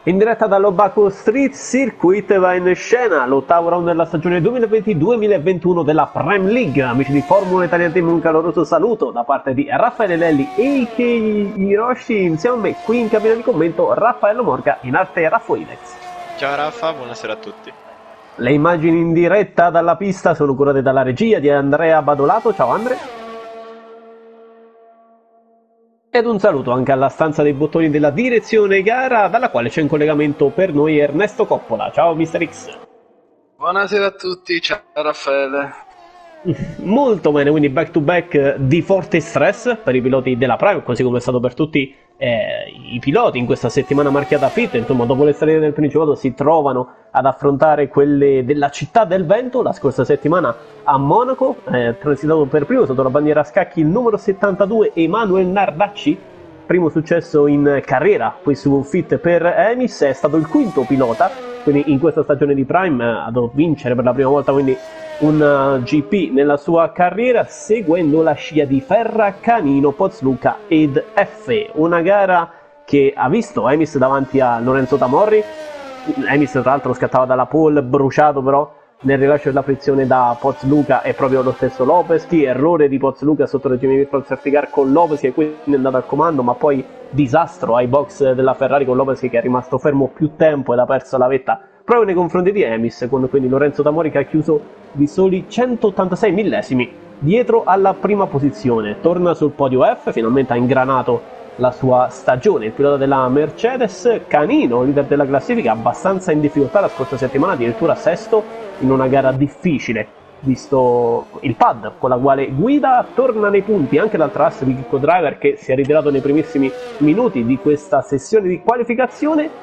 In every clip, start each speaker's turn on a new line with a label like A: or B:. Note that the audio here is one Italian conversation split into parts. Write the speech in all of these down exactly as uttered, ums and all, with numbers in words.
A: In diretta dall'Obaco Street Circuit va in scena l'ottavo round della stagione duemilaventi duemilaventuno della Prime League. Amici di Formula Italia Team, un caloroso saluto da parte di Raffaele Lelli a k a. Hiroshi. Insieme a me qui in cabina di commento Raffaello Morga, in arte Raffoidex.
B: Ciao Raffa, buonasera a tutti.
A: Le immagini in diretta dalla pista sono curate dalla regia di Andrea Badolato. Ciao Andre. Ed un saluto anche alla stanza dei bottoni della direzione gara, dalla quale c'è in collegamento per noi Ernesto Coppola. Ciao mister X.
C: Buonasera a tutti, ciao Raffaele.
A: Molto bene, quindi back to back di forte stress per i piloti della Prime, così come è stato per tutti eh, i piloti in questa settimana marchiata fit. Insomma, dopo le strade del Principato si trovano ad affrontare quelle della Città del Vento. La scorsa settimana a Monaco è transitato per primo sotto la bandiera a scacchi il numero settantadue Emanuele Nardacci, primo successo in carriera qui su fit per Emis. È stato il quinto pilota quindi in questa stagione di Prime ad vincere per la prima volta quindi un uh, G P nella sua carriera, seguendo la scia di Ferra, Canino, Pozzuca ed F. Una gara che ha visto Emis davanti a Lorenzo Tamorri. Emis tra l'altro scattava dalla pole, bruciato però nel rilascio della frizione da Pozzuca è proprio lo stesso Lopeschi. Errore di Pozzuca sotto regime virtual safety car con Lopeschi, e quindi è andato al comando, ma poi disastro ai box della Ferrari con Lopeschi che è rimasto fermo più tempo ed ha perso la vetta proprio nei confronti di Emis, con quindi Lorenzo Tamori che ha chiuso di soli centottantasei millesimi dietro alla prima posizione. Torna sul podio F, finalmente ha ingranato la sua stagione il pilota della Mercedes. Canino, leader della classifica, abbastanza in difficoltà la scorsa settimana, addirittura sesto in una gara difficile, visto il pad con la quale guida. Torna nei punti anche l'altra asse di Kiko Driver, che si è ritirato nei primissimi minuti di questa sessione di qualificazione,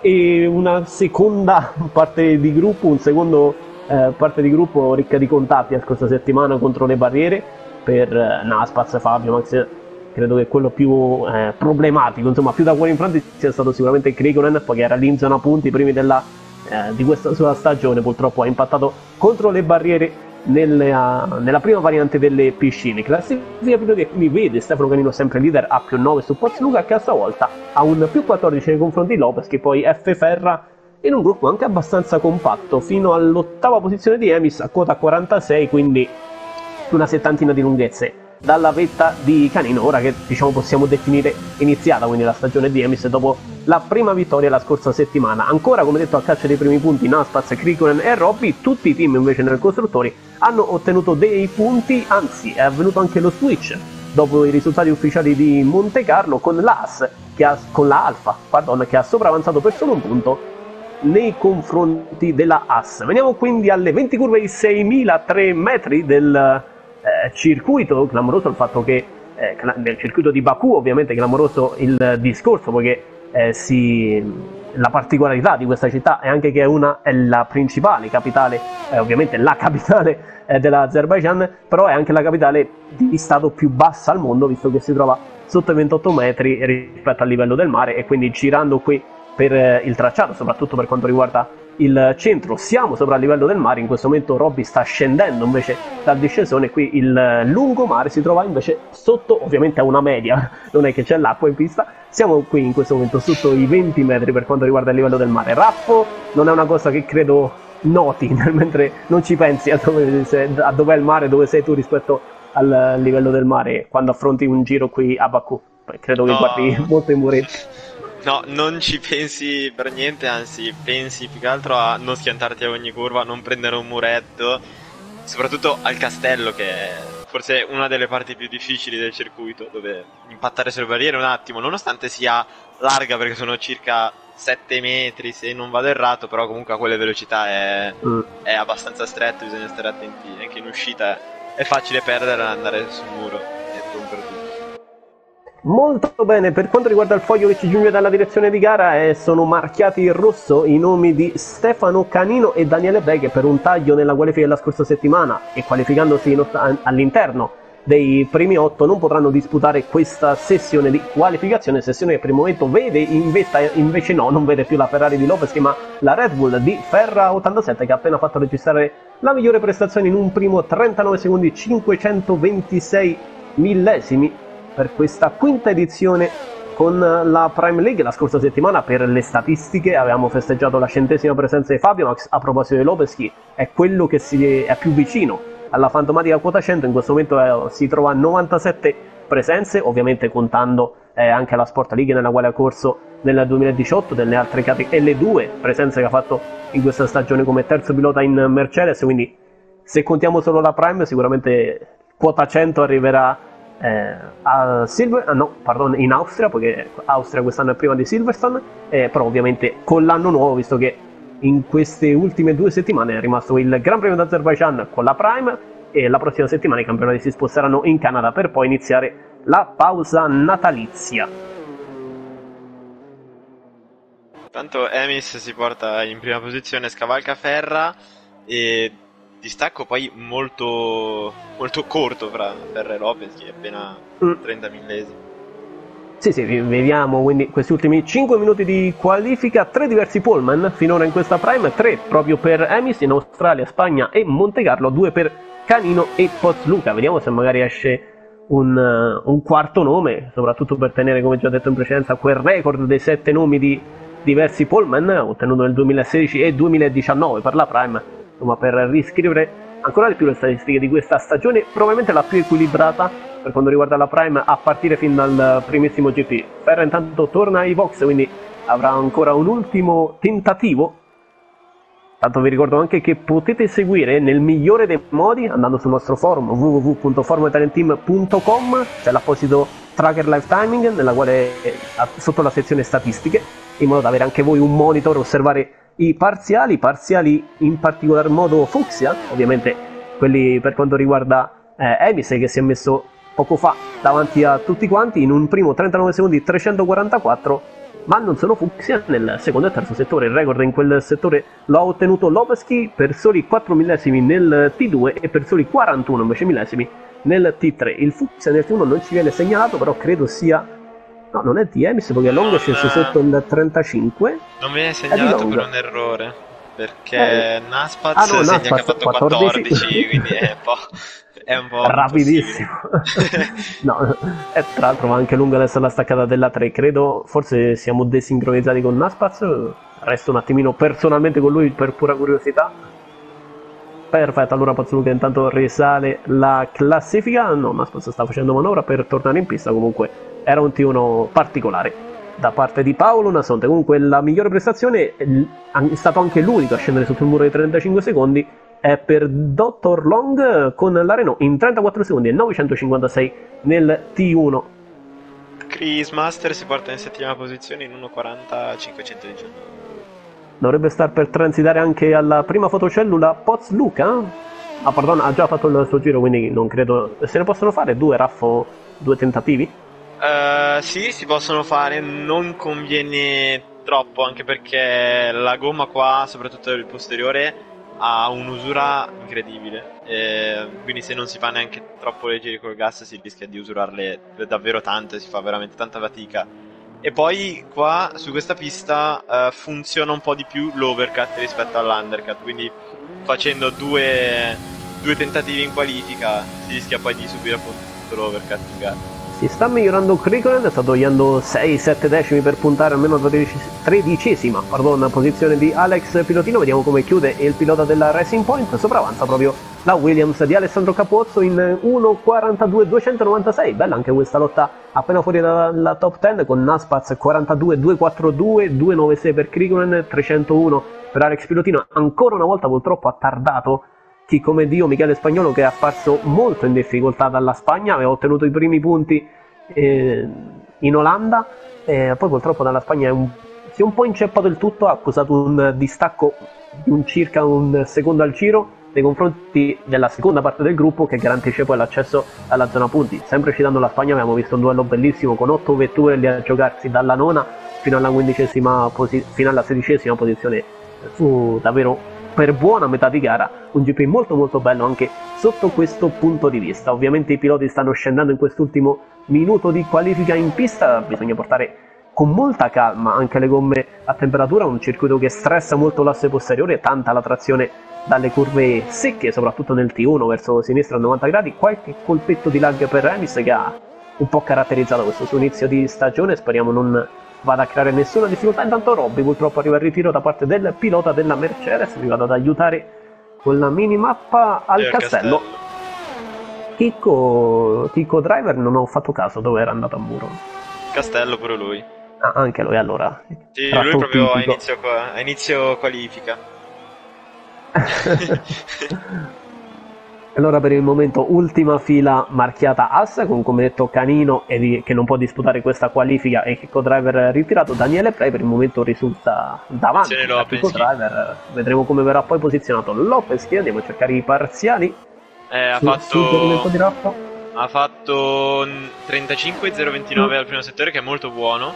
A: e una seconda parte di gruppo, un secondo eh, parte di gruppo ricca di contatti la scorsa settimana contro le barriere per eh, Naspaz e Fabio Max. Credo che quello più eh, problematico, insomma più da cuore in fronte, sia stato sicuramente Krikonen, poi che era lì in zona punti primi della, eh, di questa sua stagione. Purtroppo ha impattato contro le barriere nella, nella prima variante delle piscine. Classifica piloti che mi vede Stefano Canino sempre leader a più nove su Pozzuca, che a sua volta ha un più quattordici nei confronti di Lopez, che poi F Ferra in un gruppo anche abbastanza compatto fino all'ottava posizione di Emis a quota quarantasei, quindi una settantina di lunghezze dalla vetta di Canino, ora che diciamo possiamo definire iniziata quindi la stagione di Emis dopo la prima vittoria la scorsa settimana. Ancora, come detto, a caccia dei primi punti Naspaz, Krikonen e Robby. Tutti i team invece nel costruttori hanno ottenuto dei punti, anzi è avvenuto anche lo switch dopo i risultati ufficiali di Monte Carlo, con l'As che ha, con la Alfa pardon, che ha sopravanzato per solo un punto nei confronti della As. Veniamo quindi alle venti curve di seimilatré metri del eh, circuito. Clamoroso il fatto che eh, nel circuito di Baku, ovviamente clamoroso il discorso, poiché eh, si, la particolarità di questa città è anche che è, una, è la principale capitale, eh, ovviamente la capitale eh, dell'Azerbaijan, però è anche la capitale di stato più bassa al mondo, visto che si trova sotto i ventotto metri rispetto al livello del mare, e quindi girando qui per eh, il tracciato, soprattutto per quanto riguarda il centro, siamo sopra il livello del mare. In questo momento Robby sta scendendo invece dal discesone, qui il lungomare si trova invece sotto, ovviamente a una media, non è che c'è l'acqua in pista. Siamo qui in questo momento sotto i venti metri per quanto riguarda il livello del mare. Raffo, non è una cosa che credo noti mentre non ci pensi a dove, a dove è il mare, dove sei tu rispetto al livello del mare quando affronti un giro qui a Baku. Credo che no, guardi molto i muretti.
B: No, non ci pensi per niente, anzi pensi più che altro a non schiantarti a ogni curva, non prendere un muretto, soprattutto al castello, che è forse una delle parti più difficili del circuito, dove impattare sulle barriere un attimo, nonostante sia larga perché sono circa sette metri se non vado errato, però comunque a quelle velocità è, mm. è abbastanza stretto, bisogna stare attenti, anche in uscita è facile perdere e andare sul muro e rompere tutto.
A: Molto bene, per quanto riguarda il foglio che ci giunge dalla direzione di gara, eh, sono marchiati in rosso i nomi di Stefano Canino e Daniele Beghe per un taglio nella qualifica della scorsa settimana, e qualificandosi all'interno dei primi otto non potranno disputare questa sessione di qualificazione, sessione che per il momento vede in vetta, invece no, non vede più la Ferrari di Lopez ma la Red Bull di Ferra ottantasette, che ha appena fatto registrare la migliore prestazione in un primo trentanove secondi cinquecentoventisei millesimi per questa quinta edizione con la Prime League la scorsa settimana. Per le statistiche avevamo festeggiato la centesima presenza di Fabio Max. A proposito di Lopezki, è quello che si è più vicino alla fantomatica quota cento, in questo momento è, si trova a novantasette presenze, ovviamente contando eh, anche la Sport League nella quale ha corso nel duemiladiciotto, delle altre categorie, e le due presenze che ha fatto in questa stagione come terzo pilota in Mercedes, quindi se contiamo solo la Prime sicuramente quota cento arriverà eh, a Silver, ah no, pardon, in Austria, perché Austria quest'anno è prima di Silverstone, eh, però ovviamente con l'anno nuovo, visto che in queste ultime due settimane è rimasto il Gran Premio d'Azerbaijan con la Prime, e la prossima settimana i campionati si sposteranno in Canada per poi iniziare la pausa natalizia.
B: Tanto Emis si porta in prima posizione, scavalca Ferra e distacco poi molto molto corto fra Ferra e Lopez, che è appena
A: mm.
B: trenta millesimi.
A: Sì, sì, vediamo quindi questi ultimi cinque minuti di qualifica, tre diversi pullman finora in questa Prime, tre proprio per Emis in Australia, Spagna e Monte Carlo, due per Canino e Pozluca. Vediamo se magari esce un, uh, un quarto nome, soprattutto per tenere, come già detto in precedenza, quel record dei sette nomi di diversi pullman ottenuto nel duemilasedici e duemiladiciannove per la Prime, insomma, per riscrivere ancora di più le statistiche di questa stagione, probabilmente la più equilibrata per quanto riguarda la Prime a partire fin dal primissimo G P. Ferra intanto torna ai box, quindi avrà ancora un ultimo tentativo. Tanto vi ricordo anche che potete seguire nel migliore dei modi andando sul nostro forum w w w punto formula italian team punto com, c'è l'apposito tracker live timing nella quale sotto la sezione statistiche, in modo da avere anche voi un monitor, osservare i parziali, parziali in particolar modo fucsia, ovviamente quelli per quanto riguarda eh, Emis, che si è messo poco fa davanti a tutti quanti in un primo trentanove secondi trecentoquarantaquattro, ma non sono fucsia nel secondo e terzo settore. Il record in quel settore lo ha ottenuto Lopezki per soli quattro millesimi nel T due e per soli quarantuno invece millesimi nel T tre. Il fucsia nel T uno non ci viene segnalato, però credo sia... no, non è di Emis, perché Long è sceso sotto il trentacinque.
B: Non viene segnalato per un errore, perché
A: eh.
B: Naspaz
A: ah, no,
B: segna
A: Naspaz
B: che ha fatto quattordici, quindi è un po'... è un po'
A: rapidissimo. No, e tra l'altro va anche lunga adesso la staccata della tre, credo, forse siamo desincronizzati con Naspaz, resto un attimino personalmente con lui per pura curiosità. Perfetto, allora Pozzuca intanto risale la classifica. No, Naspaz sta facendo manovra per tornare in pista, comunque era un T uno particolare da parte di Paolo Nasonte. Comunque la migliore prestazione è stato anche l'unico a scendere sotto il muro dei trentacinque secondi, è per dottor Long con la Renault in trentaquattro secondi e novecentocinquantasei nel T uno.
B: Chris Master si porta in settima posizione in uno quaranta cinquecentodiciannove.
A: Dovrebbe star per transitare anche alla prima fotocellula Pozluca. Ah, pardon, ha già fatto il suo giro, quindi non credo... se ne possono fare due, Raffo, due tentativi?
B: Uh, sì, si possono fare, non conviene troppo, anche perché la gomma qua, soprattutto il posteriore, ha un'usura incredibile, e quindi se non si fa neanche troppo leggeri col gas si rischia di usurarle davvero tanto e si fa veramente tanta fatica. E poi qua su questa pista uh, funziona un po' di più l'overcut rispetto all'undercut, quindi facendo due, due tentativi in qualifica si rischia poi di subire appunto l'overcut in gara.
A: Si sta migliorando Krikonen, sta togliendo sei sette decimi per puntare almeno alla tredicesima pardon, posizione di Alex Pilotino. Vediamo come chiude il pilota della Racing Point. Sopravanza proprio la Williams di Alessandro Capozzo in uno quarantadue duecentonovantasei. Bella anche questa lotta appena fuori dalla top dieci, con Naspaz quarantadue duecentoquarantadue, duecentonovantasei per Krikonen, trecentouno per Alex Pilotino. Ancora una volta purtroppo ha tardato chi come Dio, Michele Spagnolo, che è apparso molto in difficoltà dalla Spagna, aveva ottenuto i primi punti eh, in Olanda, e poi purtroppo dalla Spagna è un, si è un po' inceppato il tutto, ha accusato un distacco di un circa un secondo al giro nei confronti della seconda parte del gruppo, che garantisce poi l'accesso alla zona punti. Sempre citando la Spagna, abbiamo visto un duello bellissimo con otto vetture lì a giocarsi dalla nona fino alla quindicesima posi- fino alla sedicesima posizione. Fu davvero per buona metà di gara un G P molto molto bello anche sotto questo punto di vista. Ovviamente i piloti stanno scendendo in quest'ultimo minuto di qualifica in pista, bisogna portare con molta calma anche le gomme a temperatura, un circuito che stressa molto l'asse posteriore, tanta la trazione dalle curve secche, soprattutto nel T uno verso sinistra a novanta gradi, qualche colpetto di lag per Emis che ha un po' caratterizzato questo suo inizio di stagione, speriamo non vada a creare nessuna difficoltà. Intanto Robby purtroppo arriva al ritiro da parte del pilota della Mercedes, mi vado ad aiutare con la minimappa al
B: E al
A: castello.
B: castello.
A: Chicco, Chicco Driver non ho fatto caso dove era andato a muro.
B: Castello pure lui.
A: Ah, anche lui allora.
B: Sì,
A: tratto
B: lui proprio a
A: tipico.
B: inizio, qua- a inizio qualifica.
A: Allora per il momento ultima fila marchiata Haas con, come detto, Canino e di, che non può disputare questa qualifica, e Chicco Driver ritirato. Daniele Prey per il momento risulta davanti
B: Sì,
A: a
B: Lopez,
A: Chicco
B: sì.
A: Driver. Vedremo come verrà poi posizionato Lopez, che andiamo a cercare i parziali.
B: Eh, ha
A: Sul suggerimento
B: fatto
A: di Raffa.
B: ha fatto trentacinque zero ventinove al primo settore, che è molto buono.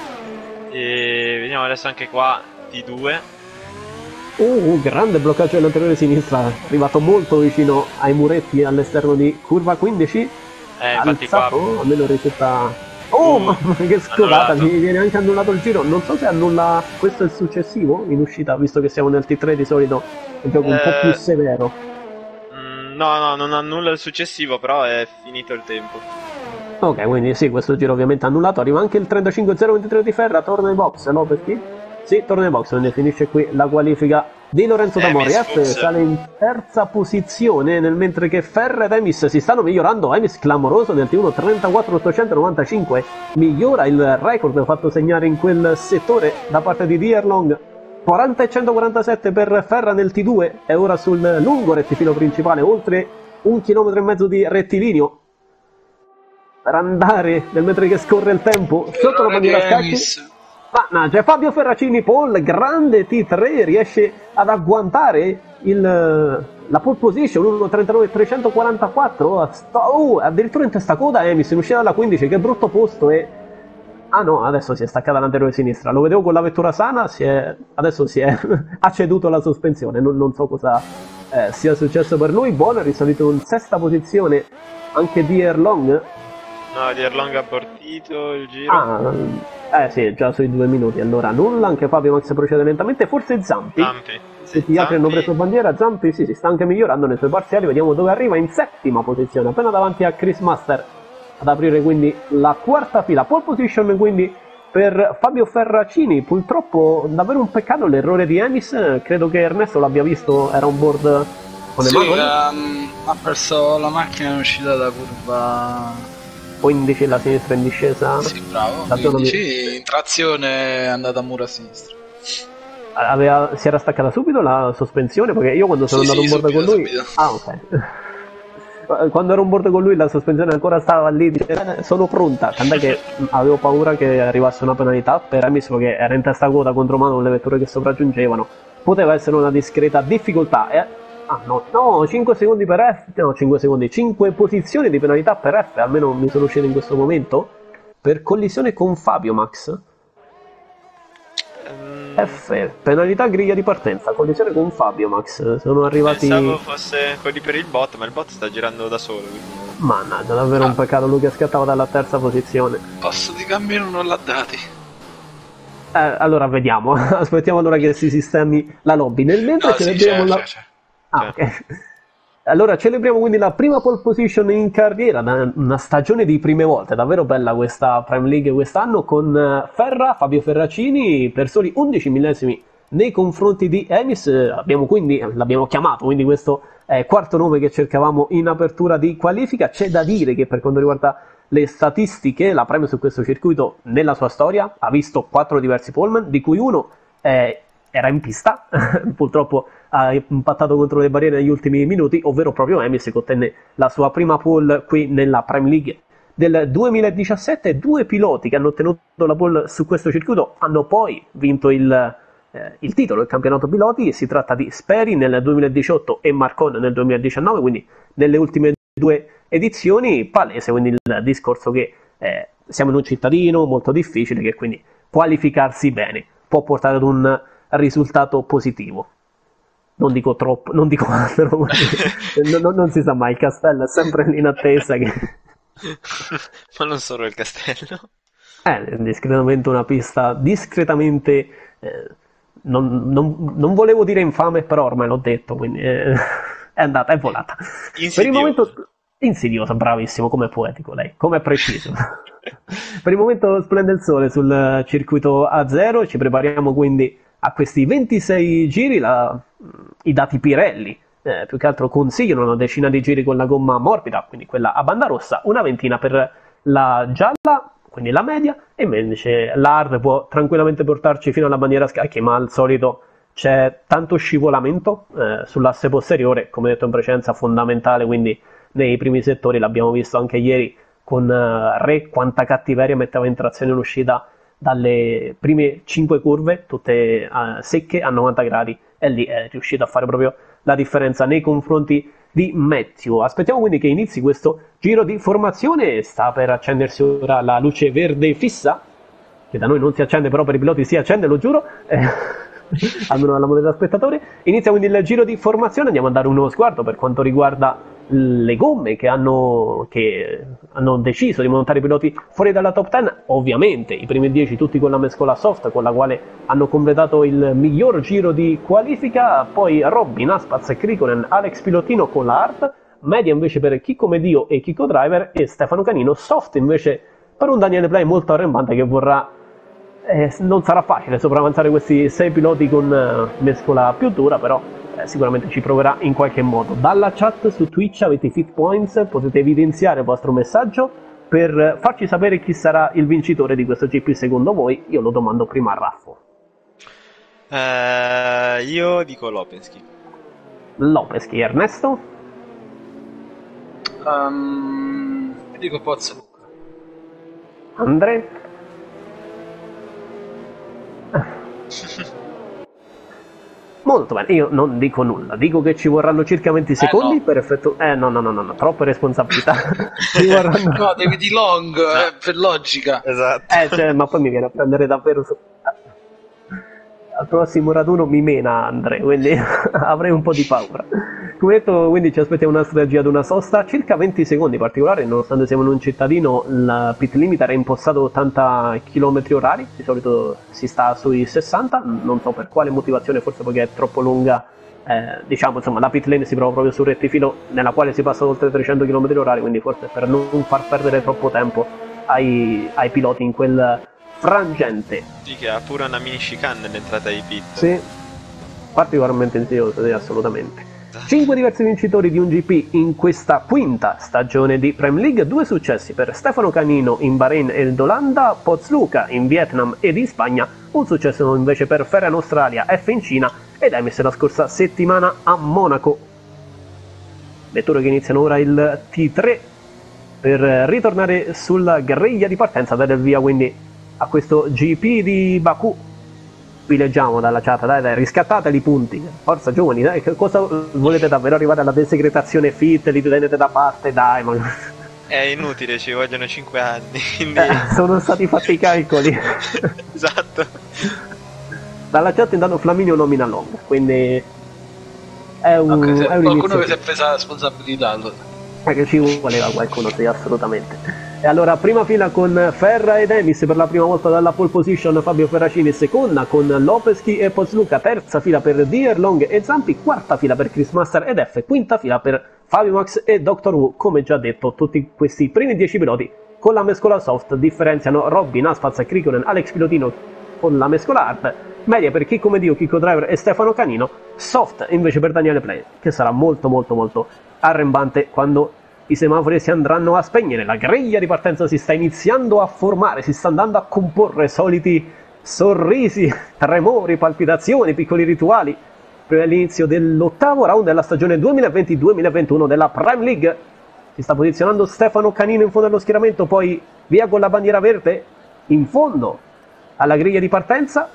B: E vediamo adesso anche qua T due.
A: Uh, grande bloccaggio dell'anteriore sinistra, arrivato molto vicino ai muretti all'esterno di curva quindici.
B: Eh, infatti
A: Alzato,
B: qua
A: almeno risulta. Oh,
B: Uh,
A: mamma che scodata,
B: annullato.
A: mi viene anche annullato il giro. Non so se annulla questo è il successivo in uscita, visto che siamo nel T tre di solito, è un gioco un po'
B: Eh,
A: più severo.
B: mm, no, no, non annulla il successivo, però è finito il tempo.
A: Ok, quindi sì, questo giro ovviamente annullato. Arriva anche il trentacinque zero ventitré di Ferra, torna in box, no? Perché? Sì, torna in box, quindi finisce qui la qualifica di Lorenzo
B: Eh,
A: Tamori.
B: Miss
A: F
B: Fuchs.
A: sale in terza posizione, nel mentre che Ferra ed Emis si stanno migliorando. Emis clamoroso nel T uno trentaquattro ottocentonovantacinque, migliora il record fatto segnare in quel settore da parte di Dierlong. quaranta e centoquarantasette per Ferra nel T due, è ora sul lungo rettifilo principale, oltre un chilometro e mezzo di rettilineo per andare nel mentre che scorre il tempo sotto la
C: Errore di
A: bandiera scacchi.
C: Emis.
A: Mannaggia, Fabio Ferracini, Paul, grande T tre, riesce ad agguantare il, la pole position, uno trentanove trecentoquarantaquattro, sta, uh, addirittura in testa coda Emis, in uscita dalla quindici, che brutto posto. E ah no, adesso si è staccata l'anteriore sinistra, lo vedevo con la vettura sana, si è, adesso si è ha ceduto la sospensione, non, non so cosa eh, sia successo per lui. Buono, è risalito in sesta posizione anche di Erlong.
B: No, di Erlong ha abortito il giro.
A: Ah, eh sì, già sui due minuti, allora nulla, anche Fabio Max procede lentamente, forse Zampi,
B: Zampi.
A: se
B: Sì,
A: gli altri hanno
B: Zampi.
A: preso bandiera, Zampi sì, si sta anche migliorando nei suoi parziali, vediamo dove arriva, in settima posizione, appena davanti a Chris Master, ad aprire quindi la quarta fila, pole position quindi per Fabio Ferracini. Purtroppo davvero un peccato l'errore di Emis, credo che Ernesto l'abbia visto, era on board con
C: Sì,
A: Emanuele,
C: ehm, ha perso la macchina in uscita da curva.
A: quindici la sinistra in discesa.
C: Sì, bravo.
A: La zona
C: quindici, in trazione è andata a muro a sinistra.
A: Aveva, si era staccata subito la sospensione, perché io quando sono
C: Sì,
A: andato
C: sì,
A: on board
C: subito,
A: con lui
C: subito.
A: ah ok quando ero on board con lui la sospensione ancora stava lì, dice, "Eh, sono pronta", tant'è che avevo paura che arrivasse una penalità per Emis perché era in testa coda contro mano con le vetture che sopraggiungevano, poteva essere una discreta difficoltà. E ah no, no, cinque secondi per F, no, cinque secondi, cinque posizioni di penalità per F, almeno mi sono uscito in questo momento, per collisione con Fabio Max.
B: Ehm,
A: F, penalità griglia di partenza, collisione con Fabio Max, sono arrivati.
B: Pensavo fosse quelli per il bot, ma il bot sta girando da solo. quindi-
A: Mannaggia, davvero un peccato, lui che scattava dalla terza posizione.
C: Passo di cammino non l'ha dati.
A: Eh, allora vediamo, aspettiamo allora che si sistemi la lobby. Nel mentre
C: No, sì,
A: celebriamo
C: c'è,
A: la.
C: c'è, c'è.
A: Ah, ok. Allora celebriamo quindi la prima pole position in carriera, da una stagione di prime volte, davvero bella questa Prime League quest'anno, con eh, Ferra, Fabio Ferracini per soli undici millesimi nei confronti di Emis. Eh, abbiamo quindi, l'abbiamo chiamato, quindi questo è il quarto nome che cercavamo in apertura di qualifica. C'è da dire che per quanto riguarda le statistiche, la Prime su questo circuito nella sua storia ha visto quattro diversi poleman, di cui uno eh, era in pista, purtroppo ha impattato contro le barriere negli ultimi minuti, ovvero proprio Emis, che ottenne la sua prima pole qui nella Prime League del duemiladiciassette. Due piloti che hanno ottenuto la pole su questo circuito hanno poi vinto il, eh, il titolo, il campionato piloti. Si tratta di Speri nel duemiladiciotto e Marcon nel duemiladiciannove, quindi nelle ultime due edizioni. Palese quindi il discorso che eh, siamo in un cittadino molto difficile, che quindi qualificarsi bene può portare ad un risultato positivo. Non dico troppo, non dico altro, ma non, non si sa mai, il castello è sempre in attesa che.
B: Ma non solo il castello.
A: È discretamente una pista discretamente eh, non, non, non volevo dire infame, però ormai l'ho detto, quindi eh, è andata, è volata. Per il
B: Insidioso.
A: momento Insidioso, bravissimo, come poetico lei, come preciso. Per il momento splende il sole sul circuito A zero, ci prepariamo quindi a questi ventisei giri, la, i dati Pirelli eh, più che altro consigliano una decina di giri con la gomma morbida, quindi quella a banda rossa, una ventina per la gialla, quindi la media, e invece l'hard può tranquillamente portarci fino alla bandiera scacchi, ma al solito c'è tanto scivolamento eh, sull'asse posteriore, come detto in precedenza, fondamentale, quindi nei primi settori l'abbiamo visto anche ieri con uh, Re, quanta cattiveria metteva in trazione in uscita dalle prime cinque curve, tutte uh, secche a novanta gradi, e lì è riuscito a fare proprio la differenza nei confronti di Matthew. Aspettiamo quindi che inizi questo giro di formazione, sta per accendersi ora la luce verde fissa, che da noi non si accende, però per i piloti si accende, lo giuro, eh, almeno alla modalità spettatore. Inizia quindi il giro di formazione, andiamo a dare uno sguardo per quanto riguarda le gomme che hanno, che hanno deciso di montare i piloti fuori dalla top dieci. Ovviamente i primi dieci tutti con la mescola soft, con la quale hanno completato il miglior giro di qualifica, poi Robin, Aspaz e Krikonen, Alex Pilotino con la hard, media invece per Chicco Medio e Chicco Driver, e Stefano Canino, soft invece per un Daniele Play molto arrembante che vorrà eh, non sarà facile sopravanzare questi sei piloti con eh, mescola più dura, però Eh, sicuramente ci proverà in qualche modo. Dalla chat su Twitch avete i fit points, potete evidenziare il vostro messaggio per farci sapere chi sarà il vincitore di questo G P secondo voi. Io lo domando prima a Raffo.
B: Eh, io dico Lopeschi.
A: Lopeschi. Ernesto?
C: Um, io dico Pozzaluca.
A: Andre? Molto bene, io non dico nulla, dico che ci vorranno circa venti secondi
C: eh no.
A: per effetto... Eh no, no, no, no, no, troppe responsabilità. Ci vorranno...
C: No, devi di long, eh, per logica.
B: Esatto.
A: Eh, cioè, ma poi mi viene a prendere davvero su... Al prossimo raduno mi mena Andre, quindi avrei un po' di paura. Come detto, quindi ci aspettiamo una strategia ad una sosta, circa venti secondi in particolare, nonostante siamo in un cittadino, il pit limiter è impostato ottanta chilometri orari, di solito si sta sui sessanta, non so per quale motivazione, forse perché è troppo lunga, eh, diciamo, insomma, la pit lane si trova proprio sul rettifilo nella quale si passa oltre trecento chilometri orari, quindi forse per non far perdere troppo tempo ai, ai piloti in quel frangente.
B: Sì, che ha pure una mini chicane nell'entrata ai pit.
A: Sì, particolarmente insidioso, sì, assolutamente. Cinque diversi vincitori di un G P in questa quinta stagione di Premier League, due successi per Stefano Canino in Bahrain ed Olanda, Pozluca in Vietnam ed in Spagna, un successo invece per Ferrari in Australia, F in Cina ed Emis la scorsa settimana a Monaco. Letture che iniziano ora il T tre per ritornare sulla griglia di partenza, dare il via quindi a questo G P di Baku. Vi leggiamo dalla chat, dai dai, riscattateli i punti, forza giovani, dai, che cosa volete davvero arrivare alla desecretazione fit, li tenete da parte, dai, ma...
B: È inutile, ci vogliono cinque anni, quindi...
A: eh, sono stati fatti i calcoli.
B: Esatto.
A: Dalla chat intanto Flaminio nomina Long, quindi è un,
C: Okay, se
A: è un
C: qualcuno
A: inizio
C: che si è presa la responsabilità allora.
A: che ci voleva qualcuno, sì, assolutamente. E allora prima fila con Ferra ed Emis per la prima volta dalla pole position Fabio Ferracini, seconda con Lopeschi e Pozluca, terza fila per Dier, Long e Zampi, quarta fila per Chris Master ed F, quinta fila per Fabio Max e doctor Wu. Come già detto, tutti questi primi dieci piloti con la mescola soft differenziano Robin, Aspaz e Krikonen, Alex Pilotino con la mescola hard, media per Chicco Medio, Chicco Driver e Stefano Canino, soft invece per Daniele Play, che sarà molto molto molto arrembante quando i semafori si andranno a spegnere. La griglia di partenza si sta iniziando a formare, si sta andando a comporre, soliti sorrisi, tremori, palpitazioni, piccoli rituali per l'inizio dell'ottavo round della stagione duemilaventi duemilaventuno della Premier League. Si sta posizionando Stefano Canino in fondo allo schieramento, poi via con la bandiera verde in fondo alla griglia di partenza.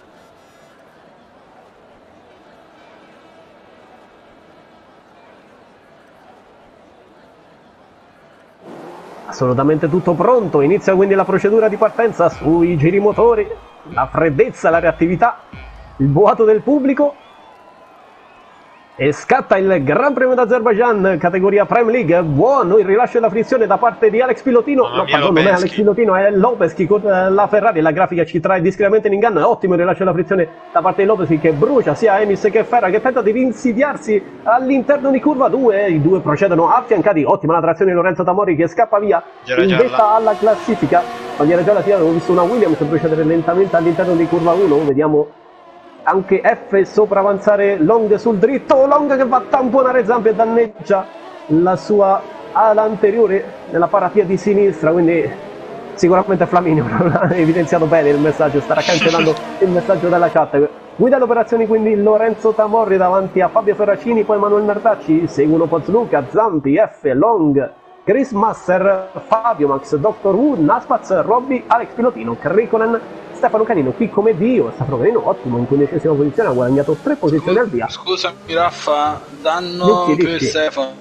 A: Assolutamente tutto pronto, inizia quindi la procedura di partenza sui giri motori, la freddezza, la reattività, il boato del pubblico E scatta il Gran Premio d'Azerbaijan, categoria Premier League. Buono il rilascio della frizione da parte di Alex Pilotino.
B: Mamma
A: no,
B: mia,
A: pardon, non è
B: Lopezki.
A: Alex Pilotino, è Lopezki con la Ferrari. La grafica ci trae discretamente in inganno. È ottimo il rilascio della frizione da parte di Lopezki, che brucia sia Emis che Ferra, che tenta di rinsidiarsi all'interno di curva due. I due procedono affiancati. Ottima la trazione di Lorenzo Tamori, che scappa via
B: Gira
A: in
B: gialla.
A: vetta alla classifica. Bandiera gialla, sì, avevo visto una Williams procedere lentamente all'interno di curva uno. Vediamo anche F sopravanzare Long sul dritto. Long che va a tamponare Zampi e danneggia la sua ala anteriore nella paratia di sinistra, quindi sicuramente Flaminio non ha evidenziato bene il messaggio, starà cancellando il messaggio dalla chat. Guida le operazioni quindi Lorenzo Tamorri davanti a Fabio Ferracini, poi Manuel Nardacci, seguono Pozluca, Zampi, F, Long, Chris Masser, Fabio Max, Doctor Who, Naspaz, Robby, Alex Pilotino, Krikonen, Stefano Canino qui come Dio. Stefano Canino ottimo in quindicesima posizione, ha guadagnato tre posizioni al via.
C: Scusami Raffa, danno
A: Dici,
C: per
A: dici.
C: Stefano.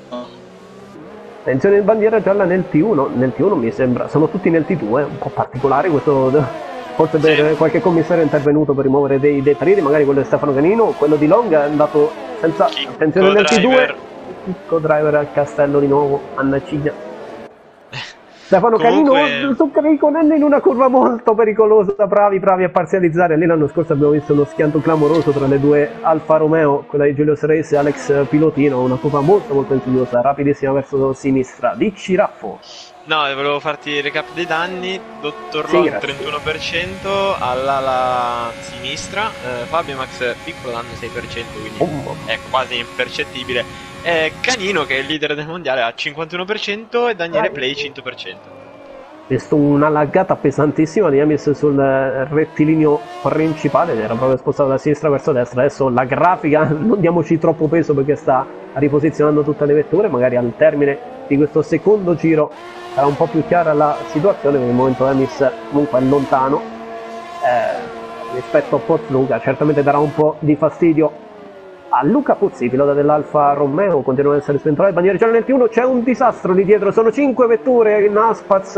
A: Attenzione in bandiera gialla nel T uno, nel T uno mi sembra, sono tutti nel T due, un po' particolare questo, forse per
B: Sì.
A: qualche commissario è intervenuto per rimuovere dei detriti, magari quello di Stefano Canino, quello di Long è andato senza
B: Chicco
A: attenzione nel T due,
B: driver.
A: Chicco driver al castello di nuovo, Anna Ciglia. Stefano
B: Comunque-
A: Canino su Krikonen in una curva molto pericolosa, bravi bravi a parzializzare. Lì l'anno scorso abbiamo visto uno schianto clamoroso tra le due Alfa Romeo, quella di Giulio Race e Alex Pilotino, una curva molto molto insidiosa, rapidissima verso sinistra. Dici Raffo.
B: No, volevo farti il recap dei danni. Dottor
A: Sì,
B: Long
A: grazie.
B: trentuno per cento, all'ala sinistra, eh, Fabio Max piccolo danno sei per cento, quindi
A: Oh,
B: è quasi impercettibile. Eh, Canino, che è il leader del mondiale, ha cinquantuno per cento e Daniele
A: Vai.
B: Play cento per cento.
A: visto una laggata pesantissima di Emis sul rettilineo principale, era proprio spostato da sinistra verso destra. Adesso la grafica, non diamoci troppo peso perché sta riposizionando tutte le vetture, magari al termine di questo secondo giro sarà un po' più chiara la situazione. Per il momento Emis comunque è lontano eh, rispetto a Pozluca, certamente darà un po' di fastidio a Luca Puzzi, pilota dell'Alfa Romeo. Continuano ad essere spentolate bandiere gialle nel T uno, c'è un disastro lì dietro, sono cinque vetture. Naspaz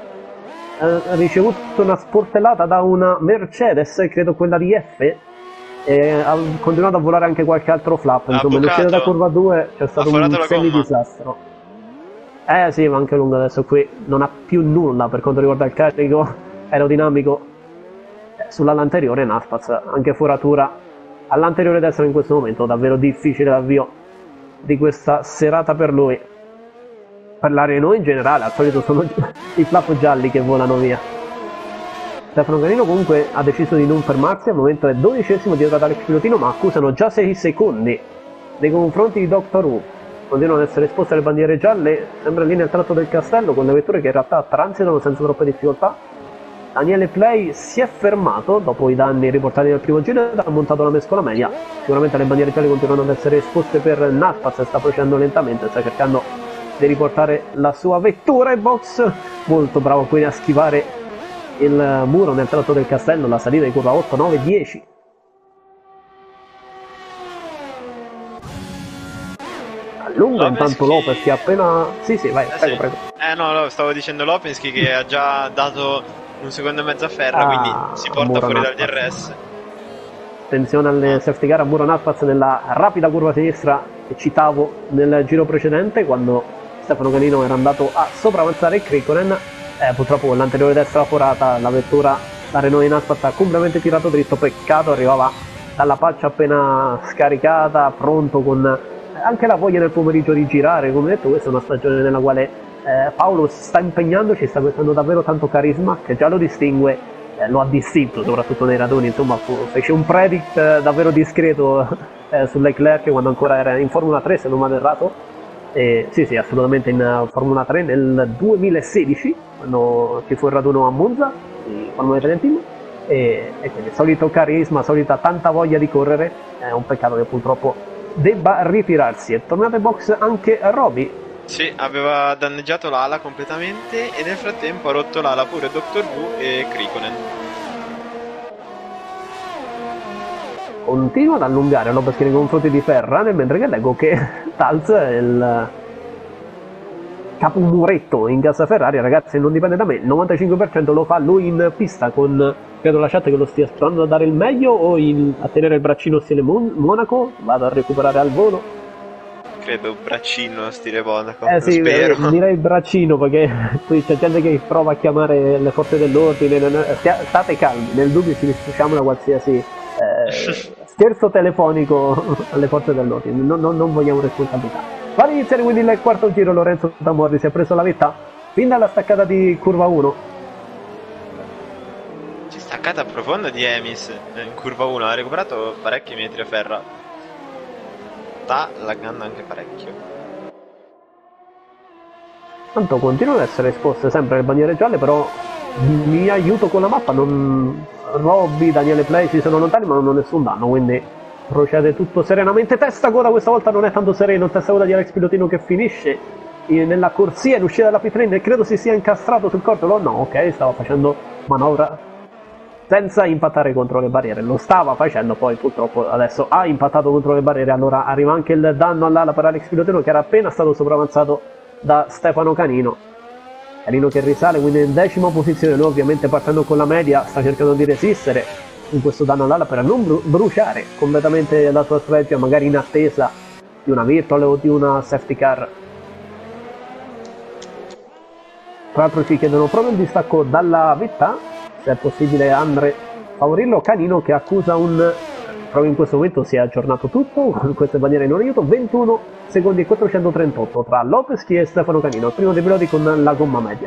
A: ha ricevuto una sportellata da una Mercedes, credo quella di F, e ha continuato a volare anche qualche altro flap.
B: Ha
A: Insomma, in uscita
B: bucato.
A: da curva due c'è stato
B: Ha
A: un
B: forato la gomma.
A: semi-disastro. Eh sì, ma anche lungo adesso qui non ha più nulla per quanto riguarda il carico aerodinamico eh, sull'ala anteriore. Naspaz, anche foratura all'anteriore destra in questo momento, davvero difficile l'avvio di questa serata per lui. Per la Renault in generale, al solito sono i flap gialli che volano via. Stefano Canino comunque ha deciso di non fermarsi, al momento è dodicesimo dietro ad Alex Pilotino, ma accusano già sei secondi nei confronti di Doctor Who. Continuano ad essere esposte le bandiere gialle, sembra lì nel tratto del castello, con le vetture che in realtà transitano senza troppe difficoltà. Daniele Play si è fermato dopo i danni riportati nel primo giro ed ha montato la mescola media. Sicuramente le bandiere gialle continuano ad essere esposte per Naspaz, sta procedendo lentamente, sta cercando di riportare la sua vettura in box. Molto bravo quindi a schivare il muro nel tratto del castello, la salita di curva otto, nove, dieci. Allunga intanto
B: Lopezki-
A: Lopez che ha appena... Sì sì, vai,
B: Eh,
A: prego,
B: sì.
A: prego.
B: Eh no, no, stavo dicendo Lopinski che ha già dato un secondo e mezzo a Ferra,
A: Ah,
B: quindi si porta
A: Muro
B: fuori dal
A: Naspaz.
B: D R S.
A: Attenzione alle safety car a Muro Naspaz nella rapida curva sinistra che citavo nel giro precedente, quando Stefano Canino era andato a sopravanzare Krikonen. Eh, purtroppo con l'anteriore destra forata la vettura, la Renault di Naspaz, ha completamente tirato dritto. Peccato, arrivava dalla faccia appena scaricata, pronto con anche la voglia nel pomeriggio di girare. Come detto, questa è una stagione nella quale eh, Paolo sta impegnando, ci sta mettendo davvero tanto carisma, che già lo distingue, eh, lo ha distinto soprattutto nei raduni. Insomma, fu- fece un predict eh, davvero discreto eh, su Leclerc quando ancora era in Formula tre, se non vado errato. Eh, sì, sì, assolutamente in uh, Formula tre nel duemilasedici, quando ci fu il raduno a Monza di Formula Italian Team. E, e quindi solito carisma, solita tanta voglia di correre. È un peccato che purtroppo debba ritirarsi. È tornato in box anche Robby.
B: Sì, aveva danneggiato l'ala completamente e nel frattempo ha rotto l'ala pure Doctor Who e Krikonen.
A: Continua ad allungare Lopez nei confronti di Ferrari, mentre che leggo che Talz è il capumuretto in casa Ferrari. Ragazzi, non dipende da me, il novantacinque per cento lo fa lui in pista, con credo la chat che lo stia provando a dare il meglio o il, a tenere il braccino stile Mon- Monaco. Vado a recuperare al volo
B: Credo braccino stile Monaco,
A: Eh sì,
B: spero.
A: eh, direi braccino perché qui c'è gente che prova a chiamare le forze dell'ordine. non- non- stia- State calmi, nel dubbio ci rifugiamo da qualsiasi eh, scherzo telefonico alle forze dell'ordine, non, non- non vogliamo responsabilità. Va ad iniziare quindi il quarto giro, Lorenzo Tamorri si è preso la vetta fin dalla staccata di curva uno.
B: C'è staccata profonda di Emis in curva uno, ha recuperato parecchi metri a ferra. Sta laggando anche parecchio.
A: Tanto continuano ad essere esposte sempre le bandiere gialle, però mi aiuto con la mappa, non... Robby, Daniele Play ci sono lontani ma non ho nessun danno, quindi procede tutto serenamente. Testa coda questa volta non è tanto sereno, testa coda di Alex Pilotino che finisce in- nella corsia in uscita dalla pit lane e credo si sia incastrato sul cortolo. No, ok, stava facendo manovra senza impattare contro le barriere, lo stava facendo, poi purtroppo adesso ha impattato contro le barriere, allora arriva anche il danno all'ala per Alex Pilotino che era appena stato sopravanzato da Stefano Canino. Canino che risale quindi in decima posizione, lui ovviamente partendo con la media sta cercando di resistere in questo danno all'ala per non bru- bruciare completamente la sua strategia, magari in attesa di una virtual o di una safety car. Tra l'altro ci chiedono proprio il distacco dalla vetta, se è possibile Andre favorirlo. Canino che accusa un... proprio in questo momento si è aggiornato tutto, queste bandiere non aiuto, ventuno secondi e quattrocentotrentotto tra Lopeschi e Stefano Canino, il primo dei piloti con la gomma media.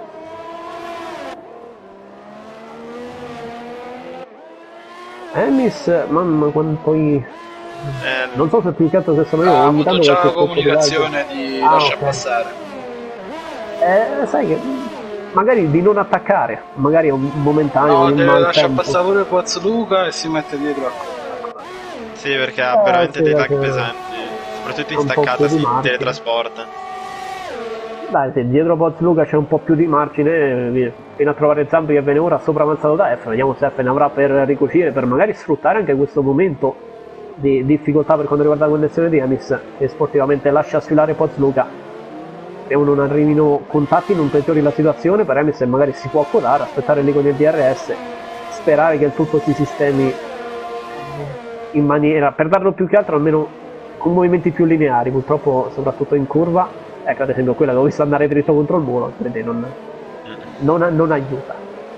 A: Emis, mamma quanto poi...
B: Eh,
A: non so se più che altro se sono io,
C: Ha
A: ogni
C: avuto
A: tanto
C: già
A: qualche
C: la
A: colpo di
C: comunicazione
A: raggio.
C: di
A: Ah,
C: lascia
A: ok.
C: passare.
A: Eh, sai che magari di non attaccare, magari è un momentaneo,
C: No,
A: un
C: deve lasciare
A: maltempo.
C: passare pure Poz Luca e si mette dietro a coda.
B: sì, perché ha
A: Eh,
B: veramente
A: sì,
B: dei lag
A: perché
B: pesanti. Soprattutto in
A: un po'
B: staccata
A: più di
B: si
A: margine.
B: teletrasporta.
A: Dai, se dietro Poz Luca c'è un po' più di margine, eh, fino a trovare Zampi che viene ora sopravanzato da F, vediamo se F ne avrà per ricucire, per magari sfruttare anche questo momento di difficoltà per quanto riguarda la connessione di Emis, che sportivamente lascia sfilare Poz Luca. Se non arrivino contatti non peggiori la situazione per Emis e magari si può accodare, aspettare lì con il D R S, sperare che il tutto si sistemi in maniera, per darlo più che altro almeno con movimenti più lineari, purtroppo soprattutto in curva. Ecco, ad esempio quella che ho visto andare dritto contro il muro, crede, non, non, non aiuta.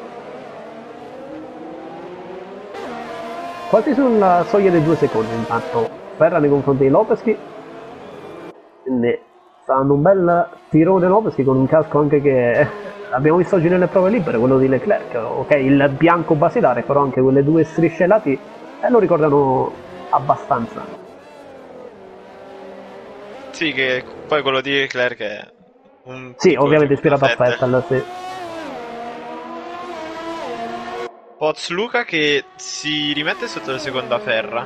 A: Quasi sulla soglia dei due secondi intanto Ferra nei confronti di Lopeschi, quindi sta dando un bel tirone Lopeschi con un casco anche che abbiamo visto oggi nelle prove libere, quello di Leclerc, ok, il bianco basilare, però anche quelle due strisce ai lati eh, lo ricordano abbastanza.
B: Sì, che poi quello di Leclerc è un
A: Sì,
B: piccolo
A: ovviamente
B: tributo
A: ispirato a
B: Vettel.
A: Vettel, sì.
B: Poz Luca che si rimette sotto la seconda Ferra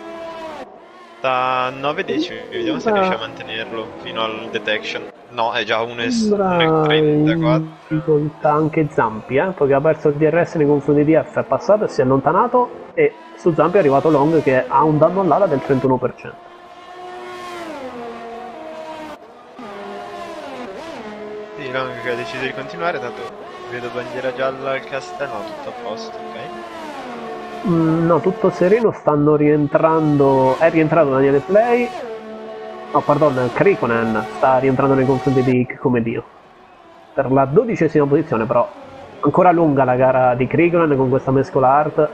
B: da nove decimi, vediamo se riesce a mantenerlo fino al detection. No, è già uno
A: Sembra
B: e
A: in
B: trentaquattro.
A: difficoltà anche Zampi, eh, perché ha perso il D R S nei confronti di F, è passato e si è allontanato, e su Zampi è arrivato Long che ha un danno all'ala del trentuno per cento.
B: Sì, Long che ha deciso di continuare, tanto vedo bandiera gialla al castello, no, tutto a posto, ok.
A: Mm, no, tutto sereno, stanno rientrando, è rientrato Daniele Play, no pardon, Krikonen sta rientrando nei confronti di Come Dio, per la dodicesima posizione, però ancora lunga la gara di Krikonen con questa mescola hard,